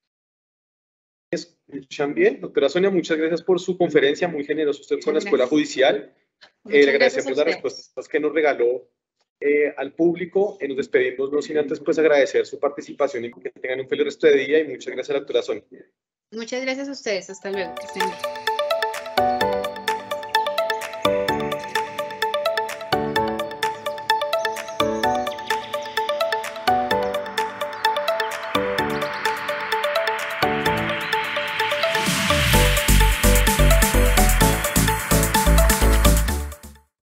¿Escuchan bien? Doctora Sonia, muchas gracias por su conferencia, muy generoso usted con la Escuela Judicial. Le agradecemos las respuestas que nos regaló al público. Nos despedimos, no sin antes pues agradecer su participación y que tengan un feliz resto de día y muchas gracias, doctora Sonia. Muchas gracias a ustedes, hasta luego. Que estén bien.